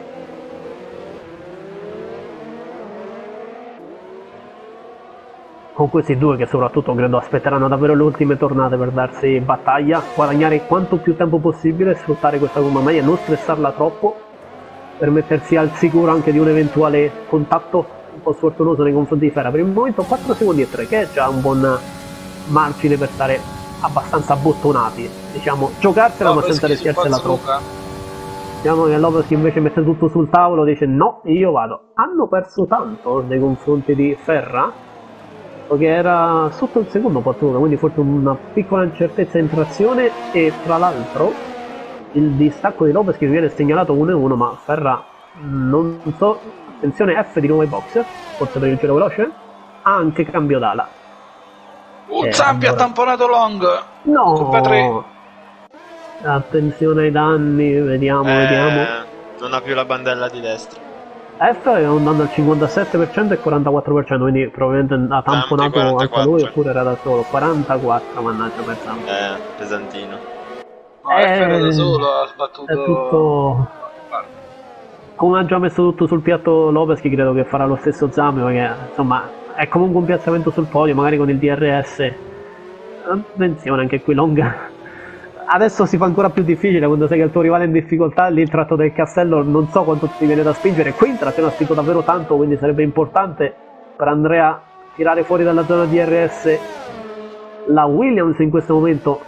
A: Con questi due che soprattutto credo aspetteranno davvero le ultime tornate per darsi battaglia, guadagnare quanto più tempo possibile, sfruttare questa gomma media, non stressarla troppo, per mettersi al sicuro anche di un eventuale contatto un po' sfortunoso nei confronti di Ferra. Per il momento quattro secondi e tre, che è già un buon margine per stare abbastanza bottonati, diciamo, giocarsela ma senza rischiarsela troppo. Diciamo che Lopez invece mette tutto sul tavolo, dice no, io vado. Hanno perso tanto nei confronti di Ferra, perché era sotto il secondo Pozzuca, quindi forse una piccola incertezza in trazione, e tra l'altro il distacco di Lopez che viene segnalato uno e uno, ma Ferra non so, attenzione, F di nuovo ai box, forse per il giro veloce, ha anche cambio d'ala.
C: Uh,
A: eh,
C: Zampi
A: allora...
C: ha tamponato Long.
A: No, attenzione ai danni, vediamo,
B: eh,
A: vediamo.
B: Non ha più la bandella di destra.
A: F è andando al cinquantasette per cento e quarantaquattro per cento, quindi probabilmente ha tamponato anche lui, oppure era da solo. quarantaquattro, mannaggia per Zampi.
B: Eh, pesantino.
C: No, F era da solo, ha sbattuto...
A: È tutto... come ha già messo tutto sul piatto Lopez, che credo che farà lo stesso Zampi, perché insomma è comunque un piazzamento sul podio, magari con il D R S. Attenzione, anche qui Long adesso si fa ancora più difficile quando sai che il tuo rivale è in difficoltà, lì il tratto del castello non so quanto ti viene da spingere, qui in trazione ha spinto davvero tanto, quindi sarebbe importante per Andrea tirare fuori dalla zona D R S la Williams in questo momento,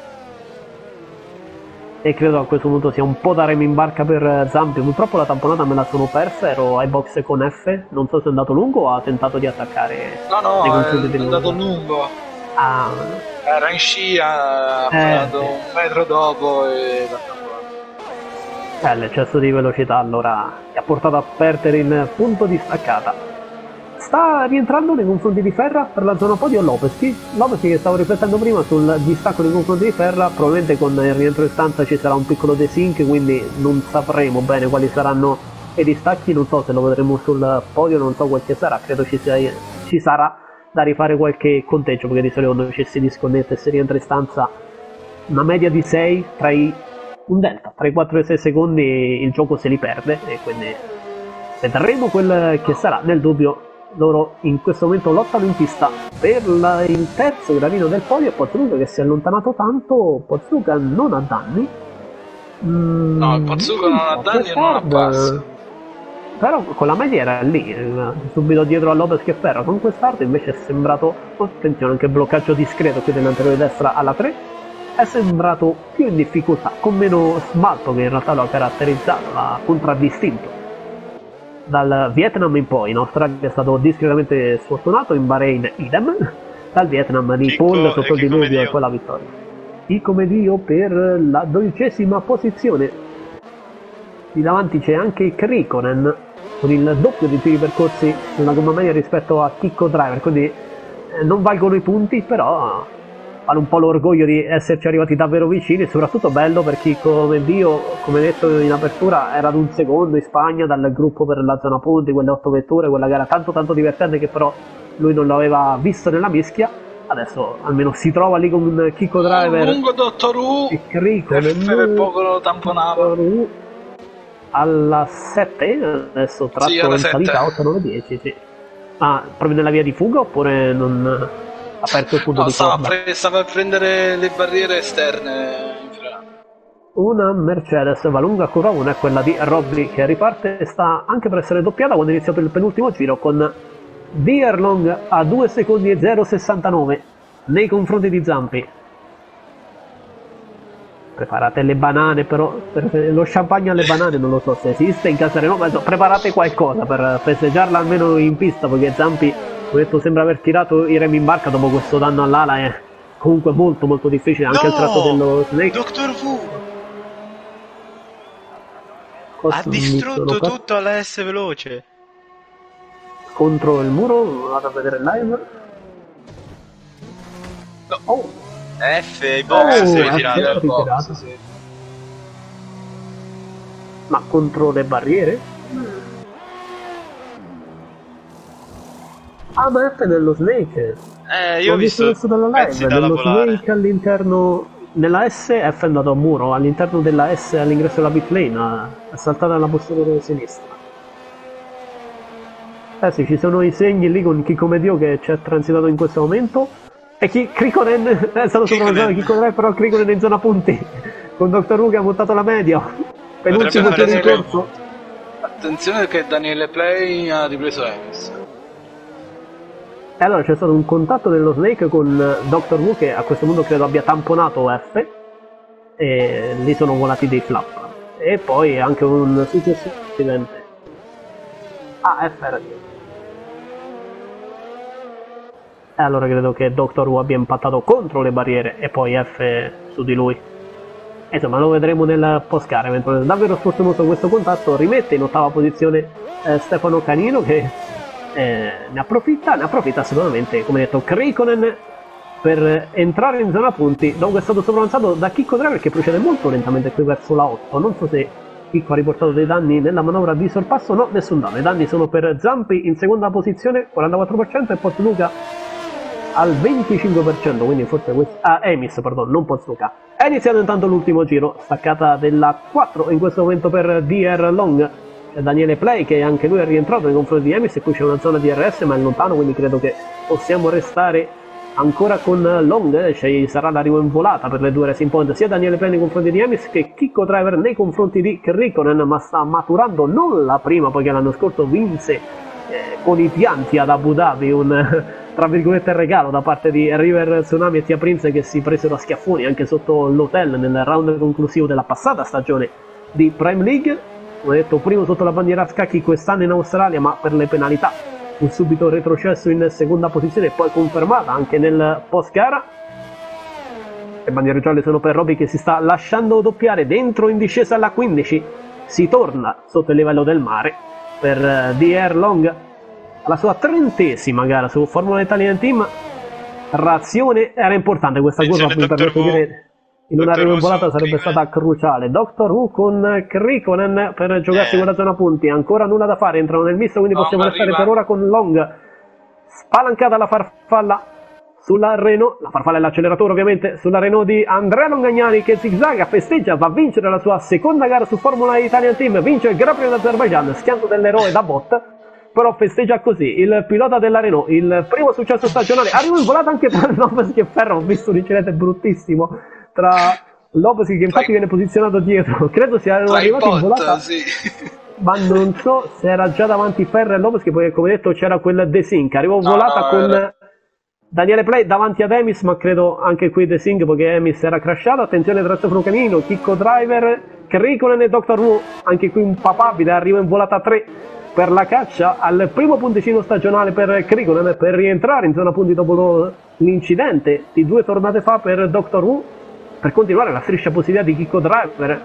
A: e credo a questo punto sia un po' da remi in barca per Zampi. Purtroppo la tamponata me la sono persa, ero ai box con F, non so se è andato lungo o ha tentato di attaccare.
C: No, no, è, è andato lungo.
A: Ah.
C: Era in scia, ha
A: eh,
C: fatto un metro dopo e l'ha
A: tamponato. Eh, l'eccesso di velocità allora ti ha portato a perdere in punto di staccata. Sta rientrando nei confronti di Ferra per la zona podio Lopez. Lopez, che stavo riflettendo prima sul distacco nei confronti di Ferra, probabilmente con il rientro in stanza ci sarà un piccolo desync, quindi non sapremo bene quali saranno i distacchi, non so se lo vedremo sul podio, non so quel che sarà, credo ci, sia, ci sarà da rifare qualche conteggio, perché di solito quando ci si disconnette e si rientra in stanza una media di sei, tra i, un delta, tra i quattro e i sei secondi il gioco se li perde, e quindi vedremo quel che sarà. Nel dubbio loro in questo momento lottano in pista per la, il terzo gradino del podio. Pozzuca che si è allontanato tanto, Pozzuca non ha danni, mm,
C: no, il Pozzuca non ha danni e non ha passi,
A: però con la media era lì, subito dietro a Lopez che Ferra. Con quest'arto invece è sembrato, attenzione anche bloccaggio discreto qui dell'anteriore destra alla tre, è sembrato più in difficoltà, con meno smalto che in realtà lo ha caratterizzato, l'ha contraddistinto. dal Vietnam in poi. In Australia è stato discretamente sfortunato, in Bahrain idem, dal Vietnam di
B: Chicco
A: Paul sotto
B: e
A: il
B: chi come
A: diluvio e
B: Dio.
A: poi la vittoria. Chi come Dio per la dodicesima posizione. Di davanti c'è anche Krikonen con il doppio di giri percorsi nella gomma media rispetto a Chicco Driver, quindi eh, non valgono i punti, però vale un po' l'orgoglio di esserci arrivati davvero vicini e soprattutto bello per chi come Dio, come detto in apertura, era ad un secondo in Spagna dal gruppo per la zona punti, quelle otto vetture, quella gara tanto tanto divertente che però lui non l'aveva visto nella mischia. Adesso almeno si trova lì con un Chicco Driver
C: lungo Dottor Who,
A: e Krikonen
C: F per poco lo tamponava.
A: Alla sette, adesso tratto
C: Sì, alla
A: in salita
C: sette.
A: otto, nove, dieci, sì. Ah, proprio nella via di fuga oppure non ha aperto il punto
C: No,
A: di
C: stava,
A: corda?
C: pre- stava a prendere le barriere esterne in frenata.
A: Una Mercedes va lunga curva uno è quella di Robby che riparte, sta anche per essere doppiata quando è iniziato il penultimo giro con Deer Long a due secondi e zero sessantanove nei confronti di Zampi. Preparate le banane, però per lo champagne alle banane non lo so se esiste in casa Renault, ma preparate qualcosa per festeggiarla almeno in pista, perché Zampi, come detto, sembra aver tirato i remi in barca dopo questo danno all'ala, è comunque molto molto difficile, anche
B: No!
A: il tratto dello Snake.
B: Doctor Who
A: Cosa
B: ha
A: mi
B: distrutto
A: sono per-
B: tutto alla S veloce.
A: contro il muro, vado a vedere live.
C: No.
A: Oh,
B: F, i box
A: Oh,
B: si è
A: F.
B: ritirato.
C: Al box,
A: ritirato.
C: sì.
A: ma contro le barriere? Ah, ma è nello Snake.
B: Eh, io ho
A: L'ho visto
B: visto
A: adesso dalla
B: pezzi
A: live,
B: da
A: nello
B: lavorare.
A: Snake all'interno, nella S F è andato a muro, all'interno della S all'ingresso della pit lane è saltata nella posteriore sinistra. Eh sì, ci sono i segni lì con chi come Dio che ci è transitato in questo momento e chi Krikonen è stato sopravvissuto, chi come però Krikonen in zona punti con Doctor Who che ha montato la media, penultimo
B: fare
A: giro in
B: zero.
A: corso.
C: Attenzione che Daniele Play ha ripreso Emis.
A: E allora c'è stato un contatto nello Snake con Doctor Who che a questo punto credo abbia tamponato F e lì sono volati dei flap e poi anche un successivo incidente. Ah, F era dietro. E allora credo che Doctor Who abbia impattato contro le barriere e poi F su di lui. Insomma, lo vedremo nel post-gara eventualmente. Davvero sfortunoso questo contatto, rimette in ottava posizione eh, Stefano Canino che eh, ne approfitta, ne approfitta assolutamente, come detto, Krikonen per entrare in zona punti dopo che è stato sopravanzato da Chicco Driver che procede molto lentamente qui verso la otto. Non so se Chicco ha riportato dei danni nella manovra di sorpasso, no, nessun danno. I danni sono per Zampi in seconda posizione, quarantaquattro per cento, e Pozzuca al venticinque per cento, quindi forse questo... Ah, Emis, pardon, non Pozzuca. È iniziato intanto l'ultimo giro, staccata della quattro in questo momento per D R Long. C'è Daniele Play che anche lui è rientrato nei confronti di Emis e qui c'è una zona D R S ma è lontano, quindi credo che possiamo restare ancora con Long. Ci sarà l'arrivo in volata per le due Racing Point, sia Daniele Play nei confronti di Emis che Chicco Driver nei confronti di Krikonen, ma sta maturando non la prima, poiché l'anno scorso vinse eh, con i pianti ad Abu Dhabi un tra virgolette regalo da parte di River Tsunami e Tia Prince che si presero a schiaffoni anche sotto l'hotel nel round conclusivo della passata stagione di Prime League. Come detto, primo sotto la bandiera a scacchi quest'anno in Australia, ma per le penalità fu subito retrocesso in seconda posizione e poi confermata anche nel post gara. Le bandiere gialle sono per Robby che si sta lasciando doppiare dentro in discesa alla quindici, si torna sotto il livello del mare per D R Long alla sua trentesima gara su Formula Italian Team. Razione era importante questa curva, mi permetto di dire, in una arrivo in volata sarebbe stata cruciale. Doctor Who con Krikonen per giocarsi
B: Eh.
A: quella zona punti, ancora nulla da fare, entrano nel misto, quindi
C: No,
A: possiamo
C: ma
A: restare
C: arriva.
A: per ora con Long. Spalancata la farfalla sulla Renault, la farfalla è l'acceleratore ovviamente, sulla Renault di Andrea Longagnani che zigzaga, festeggia, va a vincere la sua seconda gara su Formula Italian Team, vince il Gran Premio d'Azerbaijan, schianto dell'eroe da bot, però festeggia così, il pilota della Renault, il primo successo stagionale, arriva in volata anche tra Lopez e Ferro, ho visto un incidente bruttissimo tra Lopez che infatti
C: Tra-
A: viene posizionato dietro, credo sia
C: Tra i
A: arrivato in
C: bot,
A: volata,
C: sì.
A: ma non so se era già davanti Ferro e Lopez che poi come detto c'era quel De Sink, arrivò in
C: No,
A: volata
C: no,
A: con
C: era-
A: Daniele Play davanti ad Emis, ma credo anche qui De Sink perché Emis era crashato. Attenzione tratto Frucanino, Chicco Driver, Krikonen e Doctor Who, anche qui un papabile, arriva in volata tre per la caccia al primo punticino stagionale per Krikonen, per rientrare in zona punti dopo lo, l'incidente di due tornate fa per Doctor Who, per continuare la striscia positiva di Kiko Driver,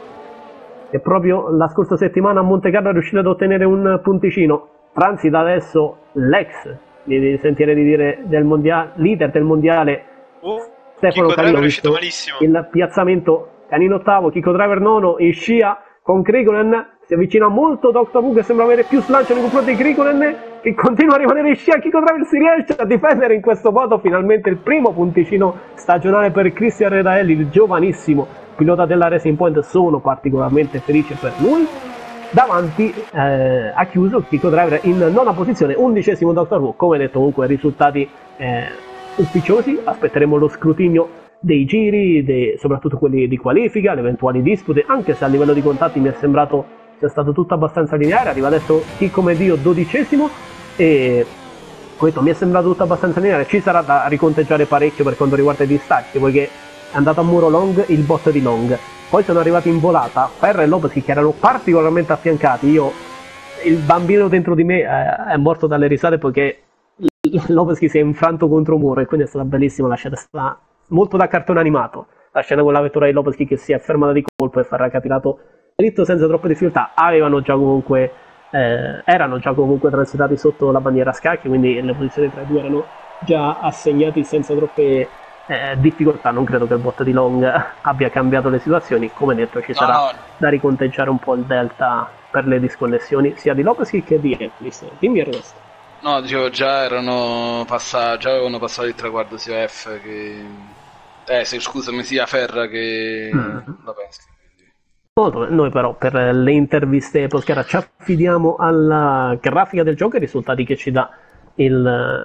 A: che proprio la scorsa settimana a Monte Carlo è riuscito ad ottenere un punticino. Transita adesso l'ex, mi sentirei di dire, del mondiale, leader del mondiale,
B: uh,
A: Stefano Canino,
B: visto malissimo
A: il piazzamento. Canino ottavo, Kiko Driver nono, in scia con Krikonen, si avvicina molto Doctor Who, che sembra avere più slancio nei confronti di Krikonen, che continua a rimanere in scia. Kiko Driver si riesce a difendere in questo modo finalmente il primo punticino stagionale per Christian Redaelli, il giovanissimo pilota della Racing Point. Sono particolarmente felice per lui. Davanti eh, ha chiuso Kiko Driver in nona posizione, undicesimo Doctor Who. Come detto, comunque risultati eh, ufficiosi. Aspetteremo lo scrutinio dei giri, dei, soprattutto quelli di qualifica, le eventuali dispute, anche se a livello di contatti mi è sembrato sia stato tutto abbastanza lineare. Arriva adesso Chi come Dio dodicesimo e questo mi è sembrato tutto abbastanza lineare. Ci sarà da riconteggiare parecchio per quanto riguarda i distacchi, poiché è andato a muro Long il bot di Long, poi sono arrivati in volata Ferra e Lopez, che erano particolarmente affiancati. Io, il bambino dentro di me eh, è morto dalle risate, poiché Lopez si è infranto contro un muro, e quindi è stata bellissima la scena, stata molto da cartone animato, la scena con la vettura di Lopez che si è fermata di colpo e Ferra ha tirato dritto senza troppe difficoltà. Avevano già comunque eh, erano già comunque transitati sotto la bandiera a scacchi, quindi le posizioni tra i due erano già assegnati senza troppe eh, difficoltà. Non credo che il bot di Long abbia cambiato le situazioni. Come detto, ci sarà no, no. da riconteggiare un po' il delta per le disconnessioni sia di Lopez che di Eclis. Dimmi il resto.
C: No, dicevo, già erano passati, già avevano passato il traguardo sia F che eh se, scusami sia Ferra che mm. la Penske.
A: Molto, noi però per le interviste post gara ci affidiamo alla grafica del gioco e ai risultati che ci dà il,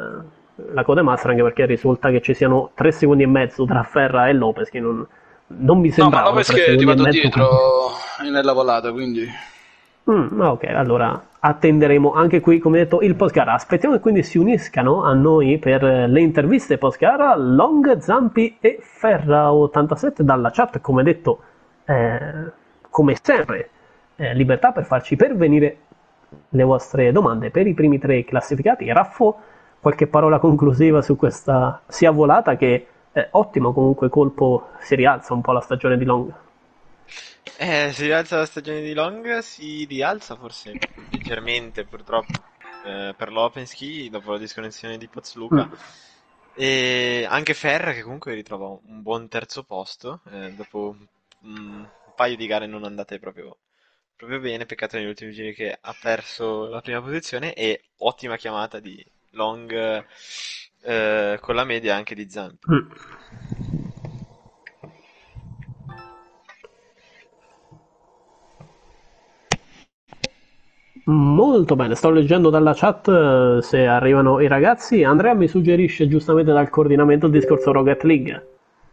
A: la Codemaster, anche perché risulta che ci siano tre secondi e mezzo tra Ferra e Lopez, che non, non mi sembrava.
C: No, ma Lopez che è arrivato dietro quindi nella volata, quindi
A: mm, ok, allora attenderemo anche qui, come detto, il post gara. Aspettiamo che quindi si uniscano a noi per le interviste post gara Long, Zampi e Ferra ottantasette dalla chat. Come detto, eh, come sempre, eh, libertà per farci pervenire le vostre domande per i primi tre classificati. Raffo, qualche parola conclusiva su questa sia volata che eh, ottimo comunque colpo, si rialza un po' la stagione di Long.
B: Eh, si rialza la stagione di Long, si rialza forse leggermente purtroppo eh, per l'Openski dopo la disconnessione di Pozzluca. Mm. E anche Ferra che comunque ritrova un buon terzo posto eh, dopo un, un paio di gare non andate proprio, proprio bene. Peccato negli ultimi giri che ha perso la prima posizione, e ottima chiamata di Long eh, con la media anche di Zampi. Mm.
A: Molto bene, sto leggendo dalla chat se arrivano i ragazzi. Andrea mi suggerisce giustamente dal coordinamento il discorso Rocket League.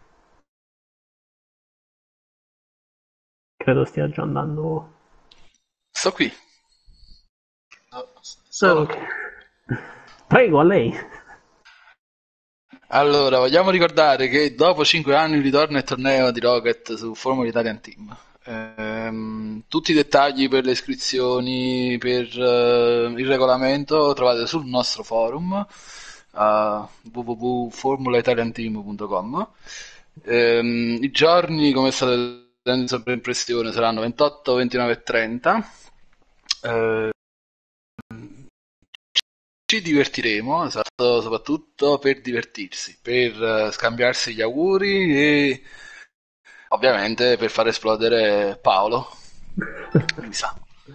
A: Credo stia già andando.
C: Sto qui.
A: No, sto... Ah, okay. Prego, a lei.
C: Allora, vogliamo ricordare che dopo cinque anni ritorna il torneo di Rocket su Formula Italian Team. Ehm, tutti i dettagli per le iscrizioni, per uh, il regolamento trovate sul nostro forum uh, w w w punto formula italian team punto com. Ehm, i giorni, come state dando sempre impressione, saranno ventotto, ventinove e trenta. Ehm, ci divertiremo, esatto, soprattutto per divertirsi, per uh, scambiarsi gli auguri e ovviamente per far esplodere Paolo. Mi sa.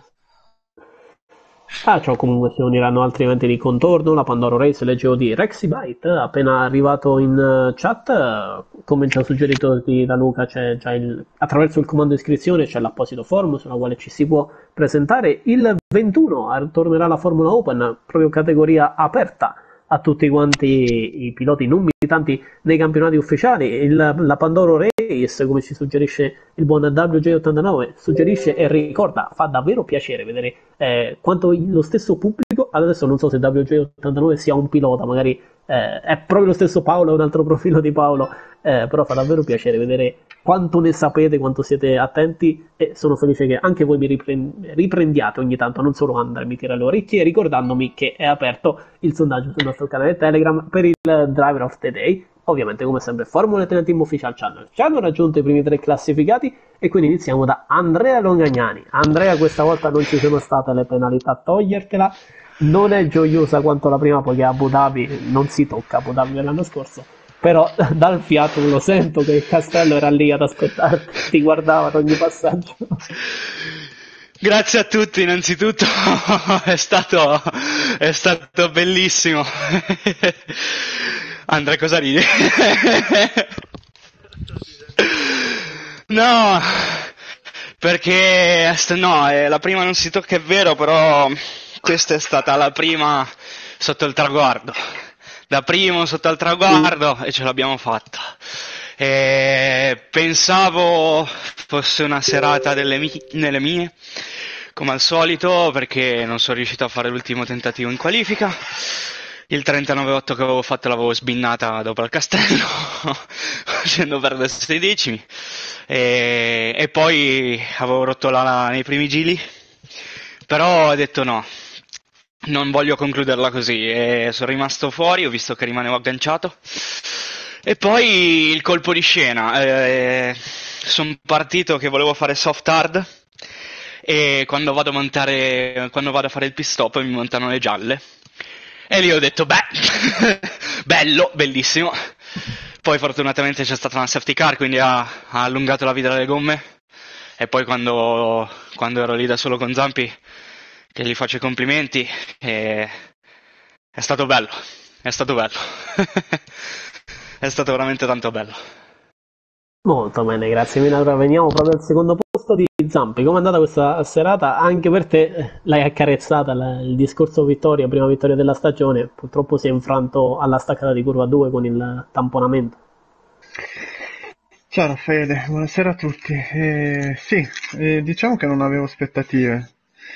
A: Ah, ciò comunque si uniranno altri eventi di contorno, la Pandoro Race, leggevo di Rexybite, appena arrivato in chat, come già suggerito da Luca, c'è già il, attraverso il comando iscrizione c'è l'apposito forum sulla quale ci si può presentare. Il ventuno tornerà la Formula Open, proprio categoria aperta a tutti quanti i piloti non militanti nei campionati ufficiali. Il, la Pandoro Race, come ci suggerisce il buon W J ottantanove, suggerisce e ricorda, fa davvero piacere vedere eh, quanto lo stesso pubblico, adesso non so se W J ottantanove sia un pilota, magari eh, è proprio lo stesso Paolo, è un altro profilo di Paolo, eh, però fa davvero piacere vedere quanto ne sapete, quanto siete attenti, e sono felice che anche voi mi ripren- riprendiate ogni tanto, non solo Andrea mi tira le orecchie, ricordandomi che è aperto il sondaggio sul nostro canale Telegram per il Driver of the Day, ovviamente come sempre Formula tre Team Official Channel. Ci hanno raggiunto i primi tre classificati e quindi iniziamo da Andrea Longagnani. Andrea, questa volta non ci sono state le penalità a togliertela, non è gioiosa quanto la prima, poiché a Abu Dhabi non si tocca Abu Dhabi dell'anno scorso, però dal fiato lo sento che il Castello era lì ad aspettarti, ti guardava ad ogni passaggio.
D: Grazie a tutti innanzitutto, è stato, è stato bellissimo. Andrea, cosa ridi? No, perché no, eh, la prima non si tocca, è vero, però questa è stata la prima sotto il traguardo. Da primo sotto al traguardo e ce l'abbiamo fatta. E pensavo fosse una serata delle, mi- delle mie, come al solito, perché non sono riuscito a fare l'ultimo tentativo in qualifica. Il trentanove otto che avevo fatto l'avevo sbinnata dopo al Castello, facendo perdere sei decimi. E, e poi avevo rotto l'ala nei primi giri, però ho detto no. Non voglio concluderla così, e sono rimasto fuori, ho visto che rimanevo agganciato. E poi il colpo di scena, eh, sono partito che volevo fare soft hard e quando vado a montare, quando vado a fare il pit stop mi montano le gialle. E lì ho detto, beh, bello, bellissimo. Poi fortunatamente c'è stata una safety car, quindi ha, ha allungato la vita delle gomme. E poi quando, quando ero lì da solo con Zampi, che gli faccio i complimenti, e è stato bello, è stato bello, è stato veramente tanto bello.
A: Molto bene, grazie mille. Allora veniamo proprio al secondo posto di Zampi. Come è andata questa serata? Anche per te l'hai accarezzata, la- il discorso vittoria, prima vittoria della stagione, purtroppo si è infranto alla staccata di curva due con il tamponamento.
E: Ciao Raffaele, buonasera a tutti. Eh, sì, eh, diciamo che non avevo aspettative,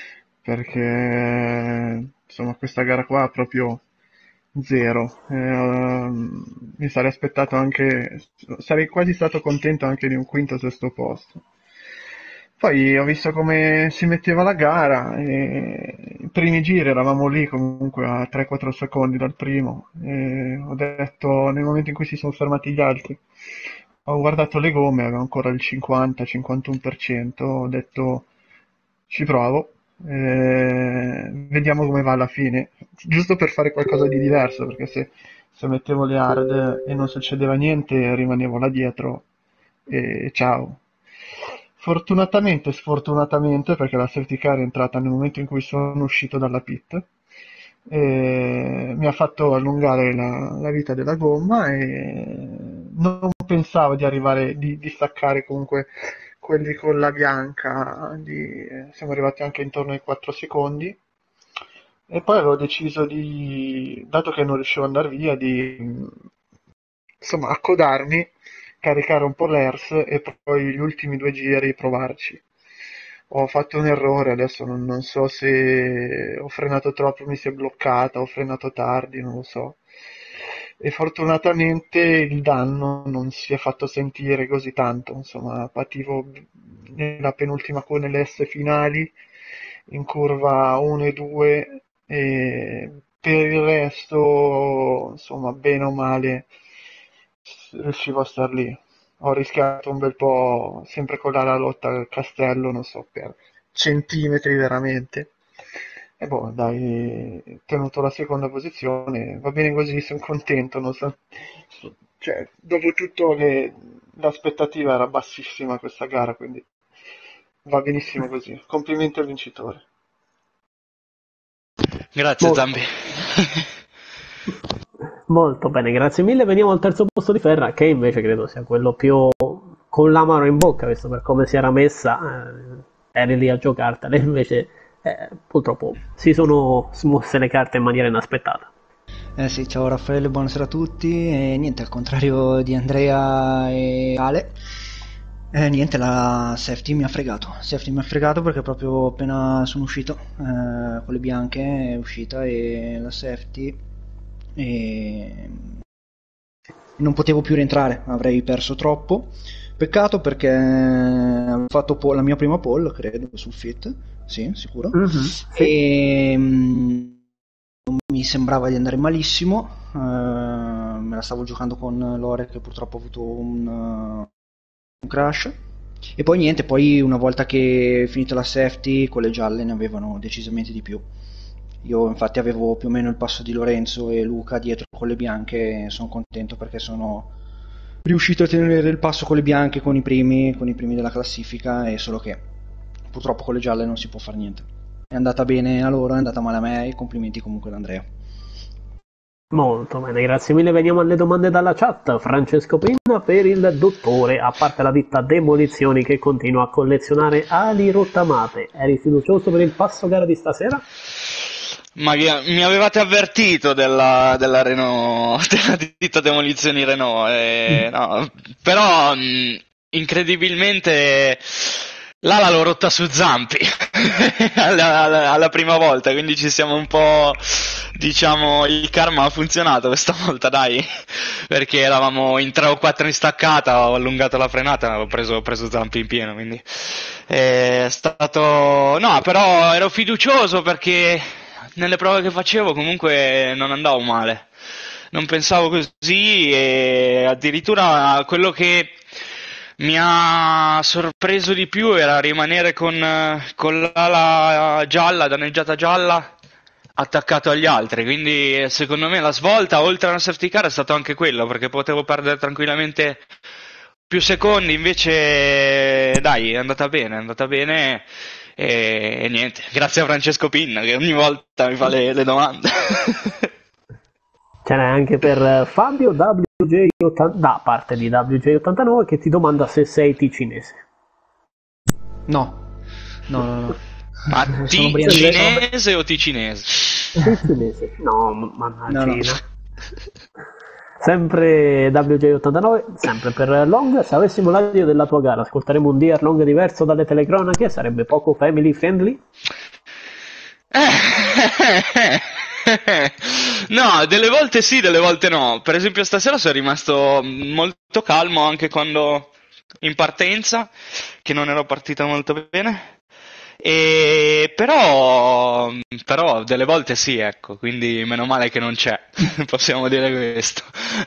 E: perché insomma questa gara qua è proprio zero. Eh, ehm, mi sarei aspettato anche, sarei quasi stato contento anche di un quinto o sesto posto. Poi ho visto come si metteva la gara e i primi giri eravamo lì comunque a tre quattro secondi dal primo e ho detto nel momento in cui si sono fermati gli altri, ho guardato le gomme, avevo ancora il cinquanta cinquantuno per cento, ho detto ci provo, eh, vediamo come va alla fine, giusto per fare qualcosa di diverso, perché se, se mettevo le hard e non succedeva niente rimanevo là dietro e ciao. Fortunatamente, sfortunatamente, perché la safety car è entrata nel momento in cui sono uscito dalla pit, e mi ha fatto allungare la, la vita della gomma e non pensavo di arrivare, di, di staccare comunque quelli con la bianca, di- siamo arrivati anche intorno ai quattro secondi. E poi avevo deciso di, dato che non riuscivo ad andare via, di insomma accodarmi, caricare un po' l'E R S e poi gli ultimi due giri provarci. Ho fatto un errore, adesso non, non so se ho frenato troppo, mi si è bloccata, ho frenato tardi, non lo so. E fortunatamente il danno non si è fatto sentire così tanto, insomma, pativo nella penultima con le S finali, in curva uno e due, e per il resto, insomma, bene o male, riuscivo a star lì. Ho rischiato un bel po', sempre con la lotta al castello, non so, per centimetri veramente. E boh, dai, tenuto la seconda posizione, va bene così, sono contento, non so, cioè, dopo tutto le- l'aspettativa era bassissima questa gara, quindi va benissimo così. Complimenti al vincitore.
D: Grazie
A: Molto.
D: Zambi.
A: Molto bene, grazie mille. Veniamo al terzo posto di Ferra, che invece credo sia quello più con l'amaro in bocca, visto per come si era messa, eh, eri lì a giocartela, invece eh, purtroppo si sono smosse le carte in maniera inaspettata.
F: Eh sì, ciao Raffaele, buonasera a tutti. E niente, al contrario di Andrea e Ale, eh, niente, la safety mi ha fregato. Safety mi ha fregato perché proprio appena sono uscito eh, con le bianche è uscita e la safety e non potevo più rientrare, avrei perso troppo. Peccato perché avevo fatto po- la mia prima poll, credo, sul Fit, sì, sicuro,
A: Mhm, sì.
F: e mm, non mi sembrava di andare malissimo, eh, me la stavo giocando con Lore che purtroppo ha avuto un, uh, un crash, e poi niente, poi una volta che è finita la safety, quelle gialle ne avevano decisamente di più. Io infatti avevo più o meno il passo di Lorenzo e Luca dietro con le bianche, e sono contento perché sono riuscito a tenere il passo con le bianche, con i primi, con i primi della classifica, e solo che purtroppo con le gialle non si può fare niente. È andata bene a loro, è andata male a me, e complimenti comunque ad Andrea.
A: Molto bene, grazie mille. Veniamo alle domande dalla chat. Francesco Pinna per il dottore, a parte la ditta Demolizioni che continua a collezionare ali rottamate, eri fiducioso per il passo gara di stasera?
D: Ma che- mi avevate avvertito della, della Renault, della ditta Demolizioni Renault, e, no, però mh, incredibilmente l'ala l'ho rotta su Zampi alla, alla- alla prima volta, quindi ci siamo un po', diciamo, il karma ha funzionato questa volta, dai, perché eravamo in tre o quattro in staccata, ho allungato la frenata, ho preso, ho preso Zampi in pieno, quindi è stato... No, però ero fiducioso perché nelle prove che facevo comunque non andavo male. Non pensavo così, e addirittura quello che mi ha sorpreso di più era rimanere con, eh, con l'ala gialla, danneggiata gialla, attaccato agli altri. Quindi eh, secondo me la svolta, oltre alla safety car, è stato anche quello, perché potevo perdere tranquillamente più secondi. Invece dai, è andata bene, è andata bene, e, e niente, grazie a Francesco Pinna che ogni volta mi fa le, le domande.
A: Ce n'è anche per eh, Fabio W J ottanta da parte di W J ottantanove che ti domanda se sei ticinese.
F: No, no, no, no.
D: Ma
F: Sono
D: ti
F: brianzese.
D: cinese o ti cinese?
A: Ticinese? No, m- mannaggia.
F: No, no.
A: Sempre W J ottantanove, sempre per Long. Se avessimo l'audio della tua gara, ascolteremo un Dear Long diverso dalle telecronache? Sarebbe poco family friendly?
D: No, delle volte sì, delle volte no. Per esempio stasera sono rimasto molto calmo anche quando in partenza, che non ero partita molto bene. E però, però delle volte sì, ecco, quindi meno male che non c'è, possiamo dire questo.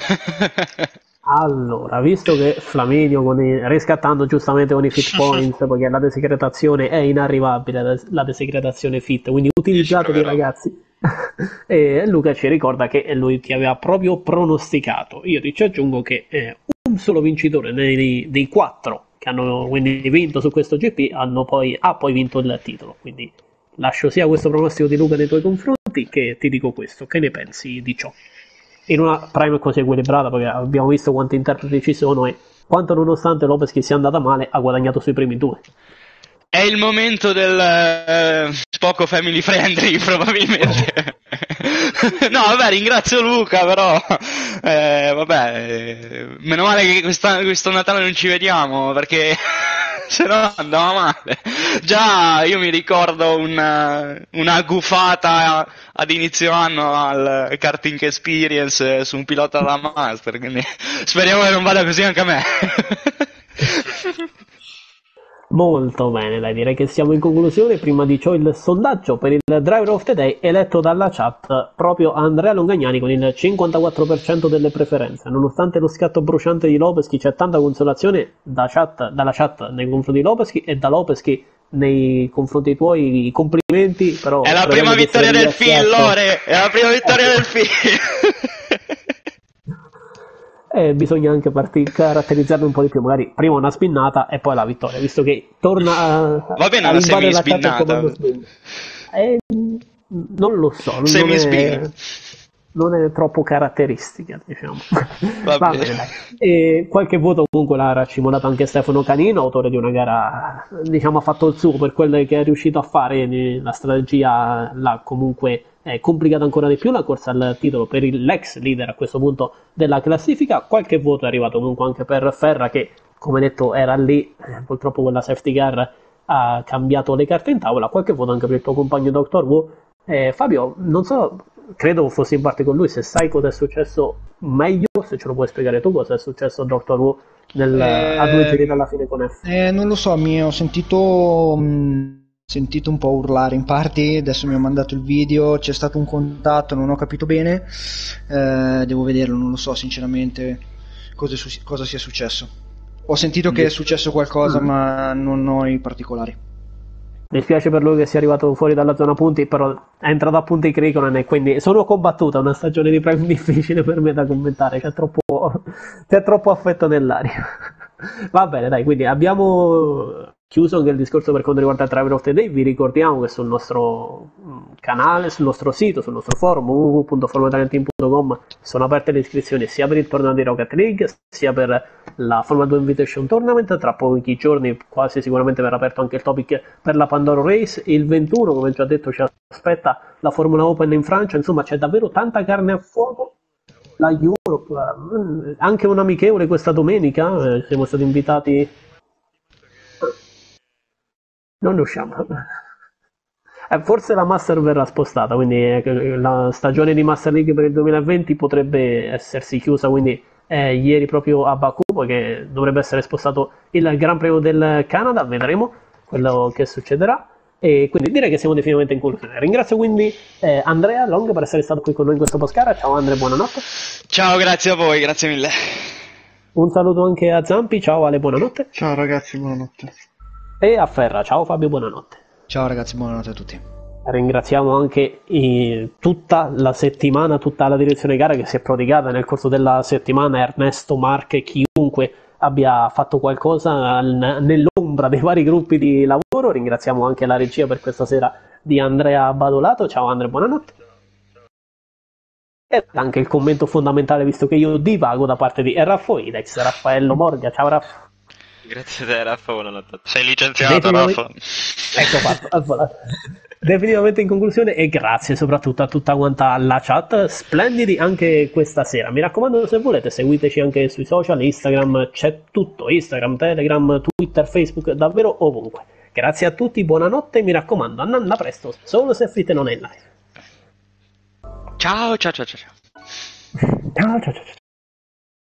A: Allora, visto che Flaminio, con i- riscattando giustamente con i fit points, perché la desecretazione è inarrivabile, la la desecretazione fit, quindi utilizzateli
B: proverò.
A: ragazzi. E Luca ci ricorda che è lui che aveva proprio pronosticato. Io ti ci aggiungo che eh, un solo vincitore dei, dei quattro che hanno quindi vinto su questo G P hanno poi, ha poi vinto il titolo. Quindi lascio sia questo pronostico di Luca nei tuoi confronti che ti dico questo. Che ne pensi di ciò? In una prime così equilibrata, perché abbiamo visto quanti interpreti ci sono e quanto nonostante Lopez che sia andata male ha guadagnato sui primi due.
D: È il momento del eh, poco family friendly, probabilmente. No, vabbè, ringrazio Luca, però eh, vabbè, eh, meno male che questa- questo Natale non ci vediamo, perché se no andava male. Già io mi ricordo una, una gufata ad inizio anno al Karting Experience eh, su un pilota alla Master, quindi speriamo che non vada così anche a me.
A: Molto bene, dai, direi che siamo in conclusione. Prima di ciò il sondaggio per il Driver of the Day eletto dalla chat proprio Andrea Longagnani con il cinquantaquattro per cento delle preferenze. Nonostante lo scatto bruciante di Lopeschi c'è tanta consolazione da chat, dalla chat nei confronti di Lopeschi e da Lopeschi nei confronti tuoi. Complimenti, però
D: È la
A: prevede
D: prima
A: di essere
D: vittoria del film,
A: ringraziato.
D: Lore! È la prima vittoria del film!
A: E bisogna anche parti- caratterizzarlo un po' di più, magari prima una spinnata e poi la vittoria, visto che torna a,
D: Va bene
A: a
D: una
A: invadere la chat il comando
D: semi-spinnata.
A: spin. E, mm, non lo so, non
D: Semi-spin.
A: è, non è troppo caratteristica, diciamo.
D: Va
A: Va
D: bene.
A: bene, dai. E qualche voto comunque l'ha racimolato anche Stefano Canino, autore di una gara, diciamo, ha fatto il suo per quello che è riuscito a fare, la strategia l'ha comunque è complicata ancora di più la corsa al titolo per il- l'ex leader a questo punto della classifica. Qualche voto è arrivato comunque anche per Ferra che, come detto, era lì, eh, purtroppo quella safety car ha cambiato le carte in tavola. Qualche voto anche per il tuo compagno Doctor Who. Eh, Fabio, non so, credo fossi in parte con lui, se sai cosa è successo meglio, se ce lo puoi spiegare tu cosa è successo a Doctor Who nel,
F: Eh,
A: a due giri dalla fine con F.
F: Eh, non lo so, mi ho sentito, mh, sentito un po' urlare in parti, adesso mi ha mandato il video, c'è stato un contatto, non ho capito bene, eh, devo vederlo, non lo so sinceramente cosa, è su- cosa sia successo. Ho sentito che è successo qualcosa, ma non ho i particolari.
A: Mi spiace per lui che sia arrivato fuori dalla zona punti, però è entrato a punti Criconen e quindi sono combattuta, una stagione di Prime difficile per me da commentare, c'è troppo, c'è troppo affetto nell'aria. Va bene, dai, quindi abbiamo chiuso anche il discorso per quanto riguarda Driver of the Day. Vi ricordiamo che sul nostro mm, canale, sul nostro sito, sul nostro forum w w w punto formatalianteam punto com sono aperte le iscrizioni sia per il torneo di Rocket League sia per la Formula due Invitation Tournament. Tra pochi giorni quasi sicuramente verrà aperto anche il topic per la Pandoro Race. Il ventuno, come già detto, ci aspetta la Formula Open in Francia. Insomma, c'è davvero tanta carne a fuoco. La Europe, eh, anche un amichevole questa domenica, eh, siamo stati invitati. Non ne usciamo. Eh, forse la Master verrà spostata, quindi eh, la stagione di Master League per il duemilaventi potrebbe essersi chiusa, quindi eh, ieri proprio a Baku, poiché dovrebbe essere spostato il Gran Premio del Canada, vedremo quello che succederà. E quindi direi che siamo definitivamente in conclusione. Ringrazio quindi eh, Andrea Long per essere stato qui con noi in questo podcast. Ciao Andrea, buonanotte.
D: Ciao, grazie a voi, grazie mille.
A: Un saluto anche a Zampi, ciao Ale, buonanotte.
E: Ciao ragazzi, buonanotte.
A: E a Ferra, ciao Fabio, buonanotte.
F: Ciao ragazzi, buonanotte a tutti.
A: Ringraziamo anche i- tutta la settimana, tutta la direzione gara che si è prodigata nel corso della settimana, Ernesto, Mark e chiunque abbia fatto qualcosa al- nell'ombra dei vari gruppi di lavoro. Ringraziamo anche la regia per questa sera di Andrea Badolato. Ciao Andrea, buonanotte. E anche il commento fondamentale, visto che io divago, da parte di Raffoidex, Raffaello Morga. Ciao Raff.
B: Grazie a te, Raffa, buonanotte.
D: Sei licenziato,
A: Definitivamente-
D: Raffa.
A: Ecco fatto, al volo. Definitivamente in conclusione, e grazie soprattutto a tutta quanta la chat, splendidi anche questa sera. Mi raccomando, se volete seguiteci anche sui social, Instagram, c'è tutto, Instagram, Telegram, Twitter, Facebook, davvero ovunque. Grazie a tutti, buonanotte, mi raccomando, a presto, solo se Fitte non è in live.
D: Ciao, ciao, ciao, ciao. ciao.
A: Ciao ciao ciao ciao.